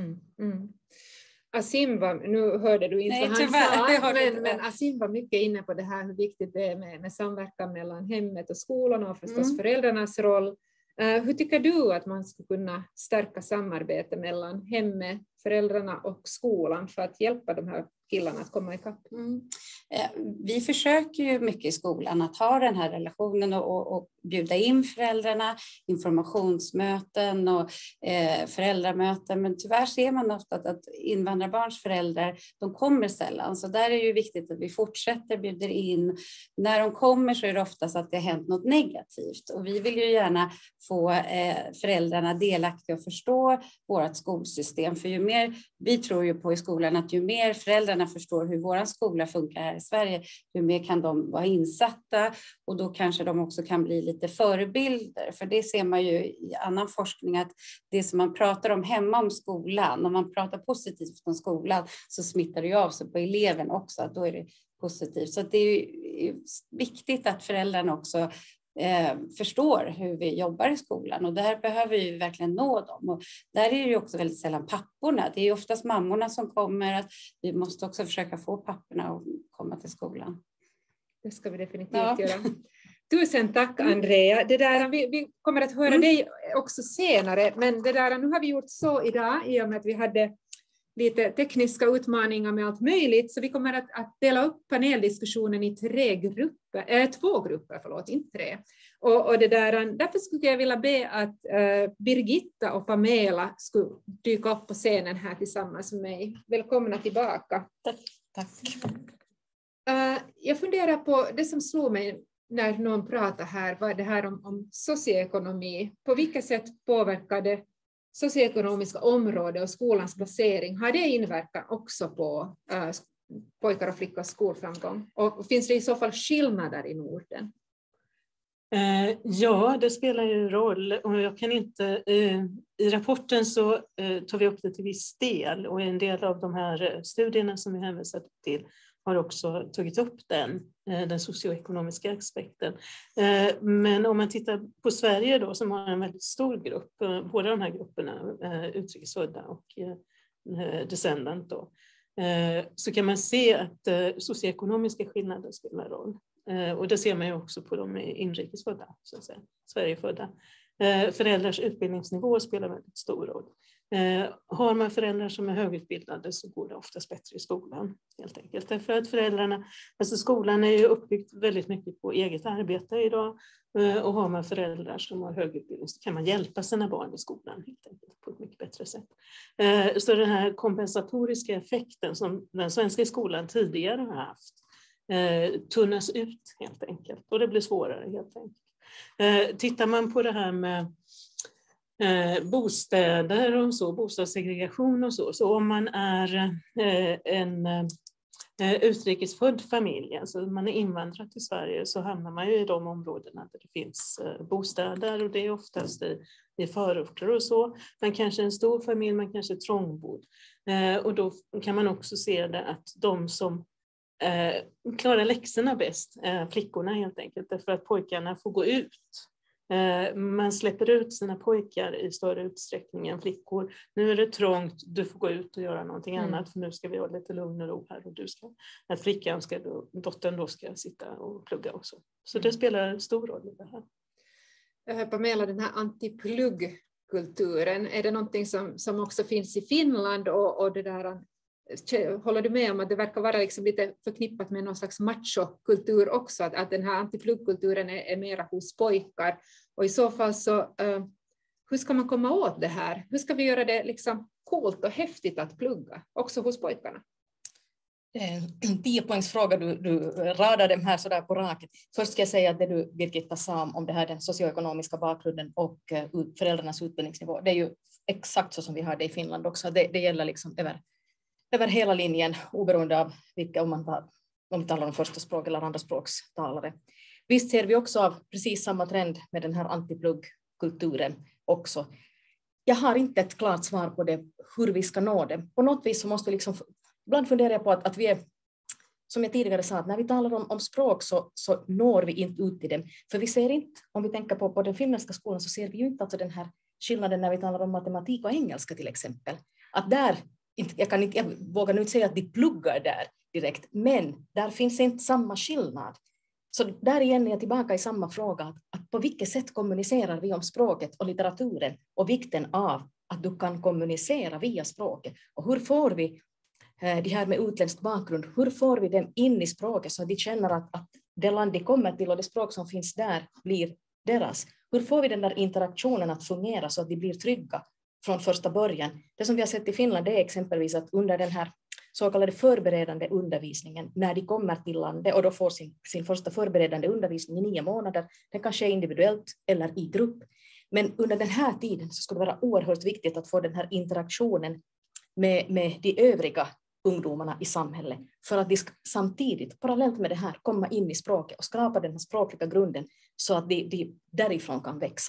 Asim nu hörde du inte vad han sa, men Asim var mycket inne på det här hur viktigt det är med samverkan mellan hemmet och skolan och förstås föräldrarnas roll. Hur tycker du att man skulle kunna stärka samarbete mellan hemmet, föräldrarna och skolan för att hjälpa de här killarna att komma ikapp? Vi försöker ju mycket i skolan att ha den här relationen och bjuda in föräldrarna, informationsmöten och föräldramöten. Men tyvärr ser man ofta att invandrarbarns föräldrar, de kommer sällan. Så där är det ju viktigt att vi fortsätter, bjuder in. När de kommer så är det oftast att det har hänt något negativt. Och vi vill ju gärna få föräldrarna delaktiga och förstå vårt skolsystem. För ju mer, vi tror ju på i skolan att ju mer föräldrarna förstår hur vår skola funkar här i Sverige, hur mer kan de vara insatta, och då kanske de också kan bli lite förebilder. För det ser man ju i annan forskning att det som man pratar om hemma om skolan, om man pratar positivt om skolan så smittar det ju av sig på eleven också, att då är det positivt. Så det är ju viktigt att föräldrarna också förstår hur vi jobbar i skolan, och där behöver vi verkligen nå dem. Och där är det ju också väldigt sällan papporna, det är ju oftast mammorna som kommer, att vi måste också försöka få papporna att komma till skolan. Det ska vi definitivt göra. Tusen tack Andrea. Det där, vi kommer att höra dig också senare, men det där, nu har vi gjort så idag i och med att vi hade lite tekniska utmaningar med allt möjligt, så vi kommer att dela upp paneldiskussionen i två grupper, inte tre. Och det där, därför skulle jag vilja be att Birgitta och Pamela skulle dyka upp på scenen här tillsammans med mig. Välkomna tillbaka. Tack. Jag funderar på det som slog mig när någon pratade här, var det här om socioekonomi. På vilket sätt påverkar det socioekonomiska området och skolans placering? Har det inverkan också på pojkar och flickors skolframgång? Och finns det i så fall skillnader i Norden? Ja, det spelar ju roll. Och jag kan inte, i rapporten så tar vi upp det till viss del, och en del av de här studierna som vi hänvisar till har också tagit upp den socioekonomiska aspekten. Men om man tittar på Sverige då, som har en väldigt stor grupp, båda de här grupperna, utrikesfödda och descendant då, så kan man se att socioekonomiska skillnader spelar roll. Och det ser man ju också på de inrikesfödda, så att säga, Sverigefödda. Föräldrars utbildningsnivå spelar väldigt stor roll. Har man föräldrar som är högutbildade så går det oftast bättre i skolan, helt enkelt. Därför att föräldrarna, alltså skolan är ju uppbyggd väldigt mycket på eget arbete idag, och har man föräldrar som har hög utbildning så kan man hjälpa sina barn i skolan helt enkelt på ett mycket bättre sätt. Så den här kompensatoriska effekten som den svenska skolan tidigare har haft tunnas ut helt enkelt, och det blir svårare helt enkelt. Tittar man på det här med bostäder och så, bostadssegregation och så om man är en utrikesfödd familj, alltså man är invandrad till Sverige, så hamnar man ju i de områdena där det finns bostäder, och det är oftast i förorter och så. Man kanske är en stor familj, man kanske är trångbodd, och då kan man också se det att de som klarar läxorna bäst, flickorna helt enkelt, därför att pojkarna får gå ut. Man släpper ut sina pojkar i större utsträckning än flickor. Nu är det trångt, du får gå ut och göra någonting annat, för nu ska vi ha lite lugn och ro här, och att flickan dottern då ska sitta och plugga också. Så det spelar stor roll i det här. Pamela, den här antipluggkulturen, är det någonting som också finns i Finland, och det där, håller du med om att det verkar vara liksom lite förknippat med någon slags machokultur också, att den här antipluggkulturen är mera hos pojkar, och i så fall så hur ska man komma åt det här? Hur ska vi göra det liksom coolt och häftigt att plugga också hos pojkarna? Det är en 10-poängsfråga du radade här sådär på raket. Först ska jag säga att det du, Birgitta, sa om det här, den socioekonomiska bakgrunden och föräldrarnas utbildningsnivå, det är ju exakt så som vi har det i Finland också. Det gäller liksom över hela linjen, oberoende av vilka, om vi talar om första språk eller andra språkstalare. Visst ser vi också av precis samma trend med den här antipluggkulturen också. Jag har inte ett klart svar på det, hur vi ska nå det. På något vis så måste vi liksom, ibland funderar jag på att vi är, som jag tidigare sa, att när vi talar om språk så når vi inte ut till dem. För vi ser inte, om vi tänker på den finländska skolan, så ser vi ju inte alltså den här skillnaden när vi talar om matematik och engelska till exempel. Att där, jag vågar nu inte säga att de pluggar där direkt, men där finns inte samma skillnad. Så där igen är jag tillbaka i samma fråga, att på vilket sätt kommunicerar vi om språket och litteraturen och vikten av att du kan kommunicera via språket. Och hur får vi de här med utländsk bakgrund, hur får vi dem in i språket så att de känner att det land de kommer till och det språk som finns där blir deras. Hur får vi den där interaktionen att fungera så att de blir trygga från första början? Det som vi har sett i Finland är exempelvis att under den här så kallade förberedande undervisningen, när de kommer till landet och då får sin första förberedande undervisning i 9 månader, det kan ske individuellt eller i grupp. Men under den här tiden så skulle det vara oerhört viktigt att få den här interaktionen med de övriga ungdomarna i samhället, för att de ska samtidigt, parallellt med det här, komma in i språket och skapa den här språkliga grunden så att de därifrån kan växa.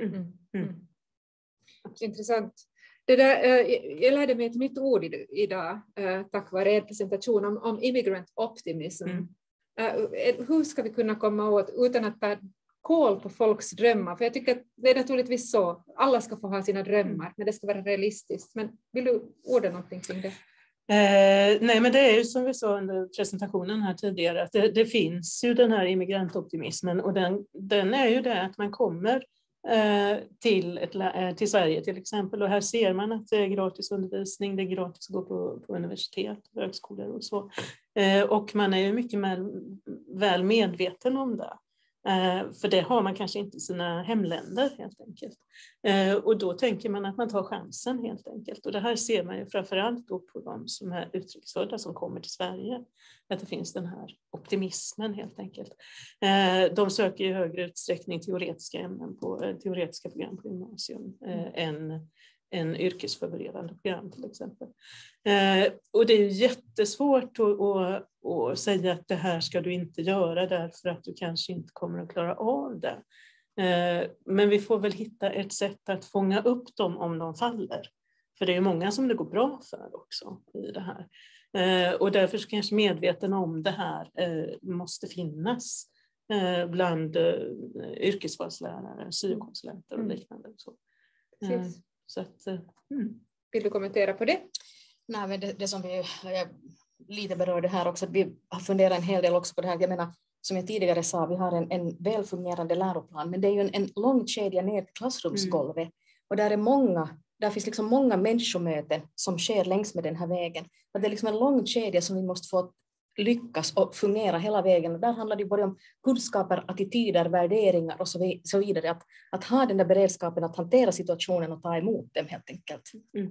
Intressant. Det där, jag lärde mig ett nytt ord idag tack vare er presentation om immigrant optimism. Hur ska vi kunna komma åt utan att ta koll på folks drömmar? För jag tycker att det är naturligtvis så. Alla ska få ha sina drömmar, men det ska vara realistiskt. Men vill du orda någonting kring det? Nej, men det är ju som vi sa under presentationen här tidigare, att det finns ju den här immigrantoptimismen, och den är ju det att man kommer till Sverige till exempel, och här ser man att det är gratis undervisning, det är gratis att gå på universitet, högskolor och så, och man är ju mycket väl medveten om det. För det har man kanske inte i sina hemländer helt enkelt. Och då tänker man att man tar chansen helt enkelt. Och det här ser man ju framförallt då på de som är utrikesfödda som kommer till Sverige. Att det finns den här optimismen helt enkelt. De söker i högre utsträckning teoretiska ämnen på teoretiska program på gymnasium än yrkesförberedande program till exempel. Och det är jättesvårt att säga att det här ska du inte göra därför att du kanske inte kommer att klara av det. Men vi får väl hitta ett sätt att fånga upp dem om de faller. För det är ju många som det går bra för också i det här. Och därför så kanske medveten om det här måste finnas bland yrkesvalslärare, syokonsulenter och liknande. Så att, Vill du kommentera på det? Nej, men det som vi lite berörde här också, att vi har funderat en hel del också på det här. Jag menar, som jag tidigare sa, vi har en välfungerande läroplan, men det är ju en lång kedja ner till klassrumsgolvet. Och där finns liksom många människomöten som sker längs med den här vägen. Och det är liksom en lång kedja som vi måste få lyckas och fungera hela vägen. Och där handlar det både om kunskaper, attityder, värderingar och så vidare. Att ha den där beredskapen att hantera situationen och ta emot dem helt enkelt.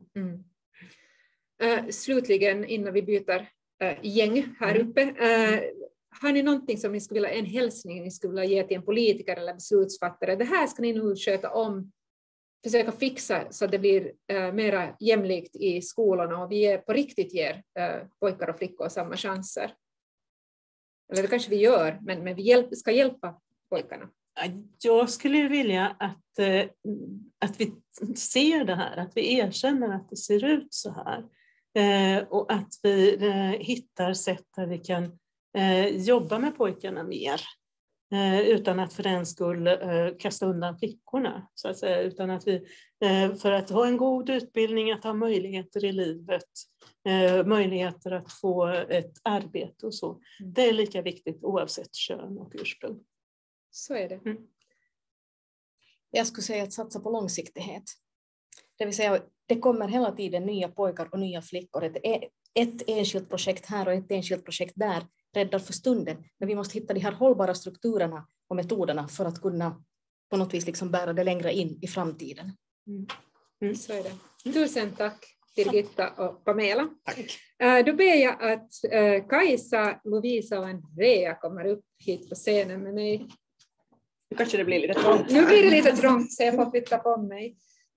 Slutligen, innan vi byter gäng här uppe, har ni någonting som ni skulle vilja, en hälsning ni skulle vilja ge till en politiker eller beslutsfattare? Det här ska ni nu sköta om, försöka fixa så att det blir mera jämlikt i skolorna och vi på riktigt ger pojkar och flickor samma chanser. Eller det kanske vi gör, men vi ska hjälpa pojkarna. Jag skulle ju vilja att vi ser det här, att vi erkänner att det ser ut så här. Och att vi hittar sätt där vi kan jobba med pojkarna mer. Utan att för den skull kasta undan flickorna. Så att säga, utan att vi, för att ha en god utbildning, att ha möjligheter i livet, möjligheter att få ett arbete och så. Det är lika viktigt oavsett kön och ursprung. Så är det. Jag skulle säga att satsa på långsiktighet. Det vill säga, det kommer hela tiden nya pojkar och nya flickor. Ett enskilt projekt här och ett enskilt projekt där räddar för stunden. Men vi måste hitta de här hållbara strukturerna och metoderna för att kunna på något vis liksom bära det längre in i framtiden. Så är det. Tusen tack Birgitta och Pamela. Tack. Då ber jag att Kajsa, Lovisa och Andrea kommer upp hit på scenen med mig. Nu kanske det blir lite trångt. Nu blir det lite trångt så jag får flytta på mig.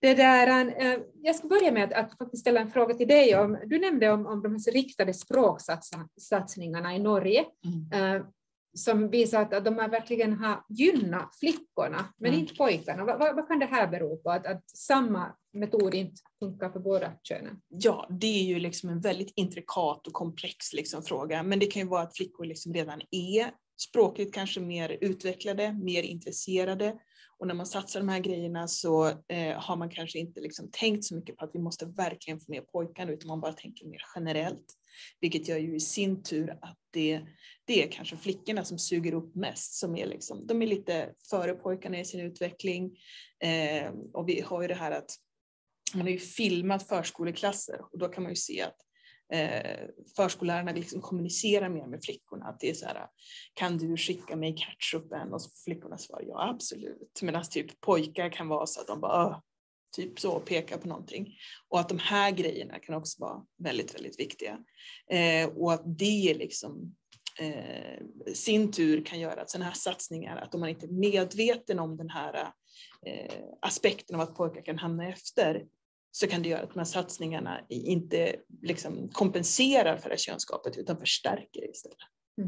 Det där, jag ska börja med att faktiskt ställa en fråga till dig. Du nämnde om de här riktade språksatsningarna i Norge. Som visar att de verkligen har gynnat flickorna, men inte pojkarna. Vad kan det här bero på? Att samma metod inte funkar för båda könen? Ja, det är ju liksom en väldigt intrikat och komplex liksom fråga. Men det kan ju vara att flickor liksom redan är språkligt kanske mer utvecklade, mer intresserade. Och när man satsar de här grejerna så har man kanske inte liksom tänkt så mycket på att vi måste verkligen få med pojkarna, utan man bara tänker mer generellt. Vilket gör ju i sin tur att det är kanske flickorna som suger upp mest. Som är liksom, de är lite före pojkarna i sin utveckling. Och vi har ju det här att man har ju filmat förskoleklasser. Och då kan man ju se att förskollärarna liksom kommunicerar mer med flickorna. Att det är så här, kan du skicka mig ketchupen? Och flickorna svarar ja, absolut. Medan typ pojkar kan vara så att de bara typ så pekar på någonting. Och att de här grejerna kan också vara väldigt, väldigt viktiga. Och att det liksom sin tur kan göra att sådana här satsningar, att om man inte är medveten om den här aspekten av att pojkar kan hamna efter, så kan det göra att de här satsningarna inte liksom kompenserar för det könsskapet utan förstärker det istället.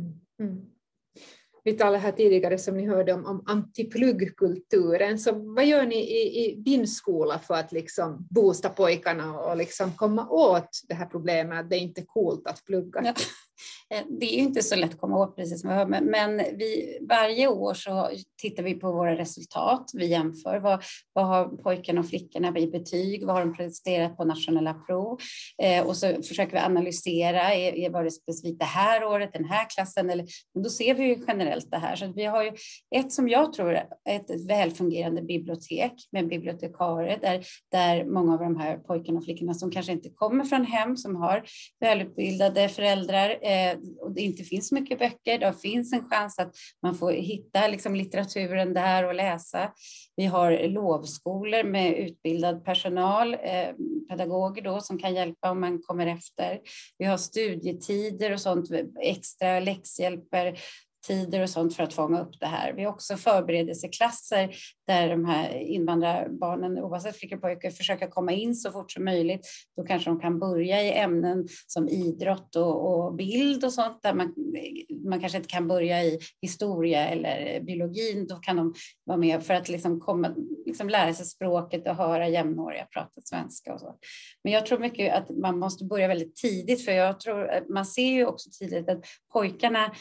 Vi talade här tidigare, som ni hörde, om antipluggkulturen. Så vad gör ni i din skola för att liksom boosta pojkarna och liksom komma åt det här problemet att det är inte är coolt att plugga? Ja. Det är ju inte så lätt att komma åt, precis som jag hör, men varje år så tittar vi på våra resultat. Vi jämför vad har pojkarna och flickorna i betyg, vad har de presterat på nationella prov, och så försöker vi analysera, var det specifikt det här året, den här klassen, men då ser vi ju generellt det här. Så vi har ju som jag tror ett välfungerande bibliotek med bibliotekarer där många av de här pojkarna och flickorna som kanske inte kommer från hem som har välutbildade föräldrar och det inte finns mycket böcker, då finns en chans att man får hitta liksom litteraturen där och läsa. Vi har lovskolor med utbildad personal, pedagoger då, som kan hjälpa om man kommer efter. Vi har studietider och sånt, extra läxhjälper, tider och sånt för att fånga upp det här. Vi har också förberedelseklasser där de här invandrarbarnen, oavsett flickor och pojkar, försöker komma in så fort som möjligt. Då kanske de kan börja i ämnen som idrott och bild och sånt, där man kanske inte kan börja i historia eller biologin. Då kan de vara med för att liksom lära sig språket och höra jämnåriga prata svenska och så. Men jag tror mycket att man måste börja väldigt tidigt, för jag tror att man ser ju också tidigt att pojkarna,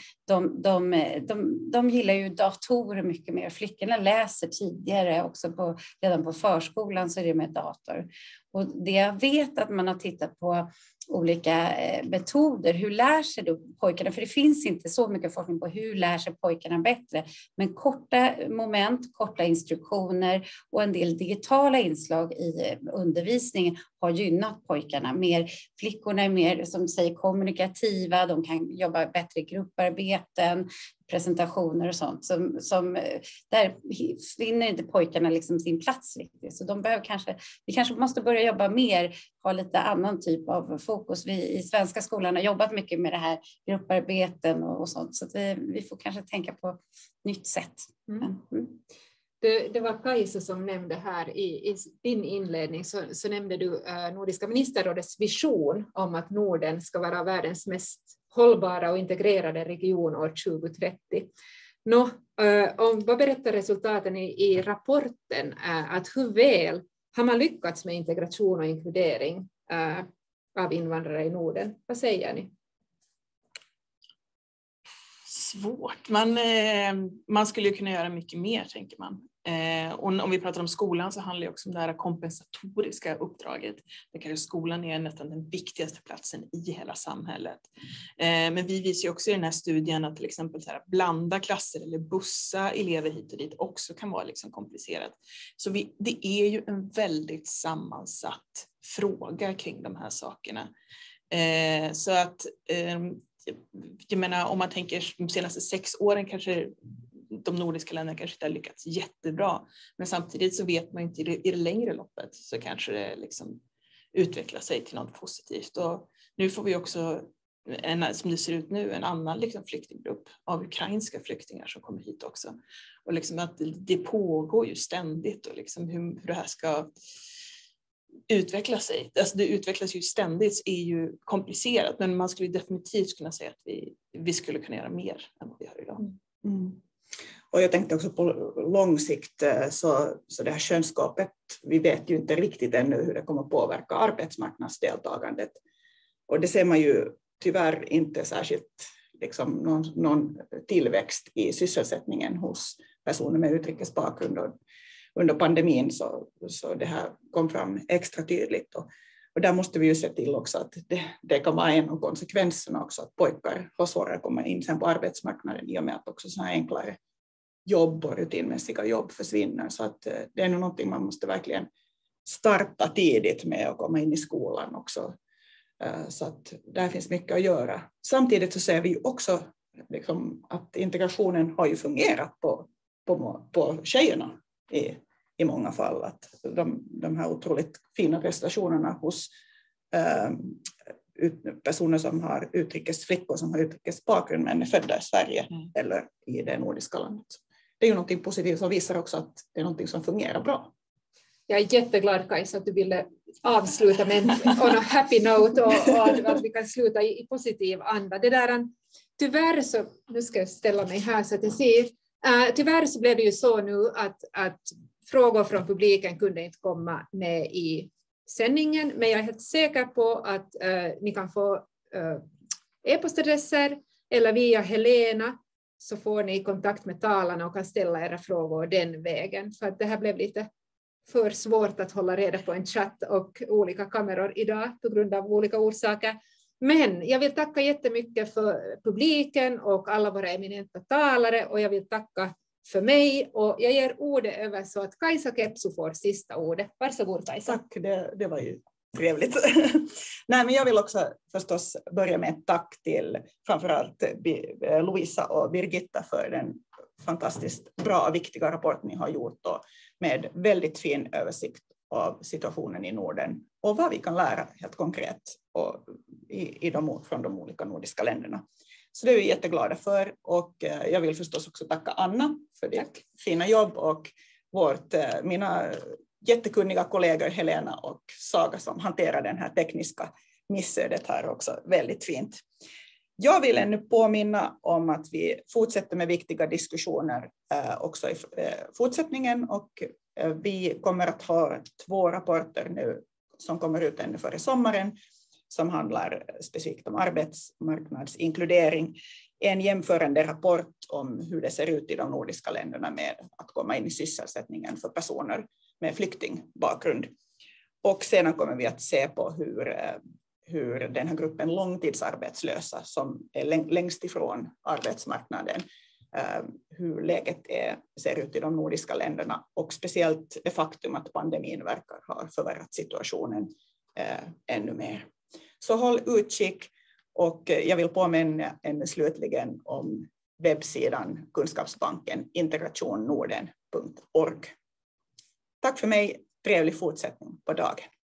de gillar ju datorer mycket mer. Flickorna läser tidigare också redan på förskolan, så är det med dator. Och det jag vet att man har tittat på olika metoder. Hur lär sig då pojkarna? För det finns inte så mycket forskning på hur lär sig pojkarna bättre. Men korta moment, korta instruktioner och en del digitala inslag i undervisningen har gynnat pojkarna mer. Flickorna är mer, som säger, kommunikativa. De kan jobba bättre i grupparbeten, presentationer och sånt. Där finner inte pojkarna liksom sin plats riktigt. Så vi kanske måste börja jobba mer, ha lite annan typ av fokus. Vi i svenska skolan har jobbat mycket med det här grupparbeten och sånt. Så att vi får kanske tänka på nytt sätt. Det var Kajsa som nämnde här i din inledning, så nämnde du Nordiska ministerrådets vision om att Norden ska vara världens mest hållbara och integrerade region år 2030. Vad berättar resultaten i rapporten? Att hur väl har man lyckats med integration och inkludering av invandrare i Norden? Vad säger ni? Svårt. Man skulle ju kunna göra mycket mer, tänker man. Och om vi pratar om skolan så handlar det också om det här kompensatoriska uppdraget. Där kanske skolan är nästan den viktigaste platsen i hela samhället. Men vi visar ju också i den här studien att till exempel så här, blanda klasser eller bussa elever hit och dit också kan vara liksom komplicerat. Så det är ju en väldigt sammansatt fråga kring de här sakerna. Så att jag menar, om man tänker de senaste 6 åren kanske de nordiska länderna kanske inte har lyckats jättebra. Men samtidigt så vet man inte i det längre loppet så kanske det liksom utvecklar sig till något positivt. Och nu får vi också, som det ser ut nu, en annan liksom flyktinggrupp av ukrainska flyktingar som kommer hit också. Och liksom att det pågår ju ständigt och liksom hur det här ska utveckla sig. Alltså det utvecklas ju ständigt, är ju komplicerat, men man skulle definitivt kunna säga att vi skulle kunna göra mer än vad vi gör idag. Och jag tänkte också på lång sikt, så det här könsgapet, vi vet ju inte riktigt ännu hur det kommer påverka arbetsmarknadsdeltagandet. Och det ser man ju tyvärr inte särskilt liksom någon tillväxt i sysselsättningen hos personer med utrikes bakgrund. Under pandemin så det här kom fram extra tydligt. Och där måste vi ju se till också att det kan vara en av konsekvenserna också, att pojkar har svårare att komma in sen på arbetsmarknaden i och med att också sådana här enklare jobb och rutinmässiga jobb försvinner. Så att det är nog någonting man måste verkligen starta tidigt med att komma in i skolan också. Så att där finns mycket att göra. Samtidigt så ser vi ju också liksom att integrationen har ju fungerat på tjejerna i många fall. Att de här otroligt fina prestationerna hos personer som har flickor som har utrikes bakgrund men är födda i Sverige eller i det nordiska landet. Det är ju någonting positivt som visar också att det är någonting som fungerar bra. Jag är jätteglad, Kajsa, att du ville avsluta med en happy note och att vi kan sluta i positiv anda. Det där, tyvärr så, nu ska jag ställa mig här så att jag ser, tyvärr så blev det ju så nu att frågor från publiken kunde inte komma med i sändningen, men jag är helt säker på att ni kan få e-postadresser eller via Helena så får ni kontakt med talarna och kan ställa era frågor den vägen. För att det här blev lite för svårt att hålla reda på en chatt och olika kameror idag på grund av olika orsaker. Men jag vill tacka jättemycket för publiken och alla våra eminenta talare, och jag vill tacka för mig, och jag ger ordet över så att Kajsa Kepsu får sista ordet. Varsågod, Kajsa. Tack, det var ju trevligt. Nej, men jag vill också förstås börja med ett tack till framförallt Louisa och Birgitta för den fantastiskt bra och viktiga rapport ni har gjort då, med väldigt fin översikt av situationen i Norden och vad vi kan lära helt konkret från de olika nordiska länderna. Så det är vi jätteglada för, och jag vill förstås också tacka Anna för ditt fina jobb och mina jättekunniga kollegor Helena och Saga som hanterar den här tekniska missödet här också väldigt fint. Jag vill ännu påminna om att vi fortsätter med viktiga diskussioner också i fortsättningen, och vi kommer att ha 2 rapporter nu som kommer ut ännu före sommaren som handlar specifikt om arbetsmarknadsinkludering. En jämförande rapport om hur det ser ut i de nordiska länderna med att komma in i sysselsättningen för personer med flyktingbakgrund. Och sedan kommer vi att se på hur den här gruppen långtidsarbetslösa som är längst ifrån arbetsmarknaden, hur läget ser ut i de nordiska länderna, och speciellt det faktum att pandemin verkar ha förvärrat situationen ännu mer. Så håll utkik, och jag vill påminna slutligen om webbsidan Kunskapsbanken integrationnorden.org. Tack för mig, trevlig fortsättning på dagen.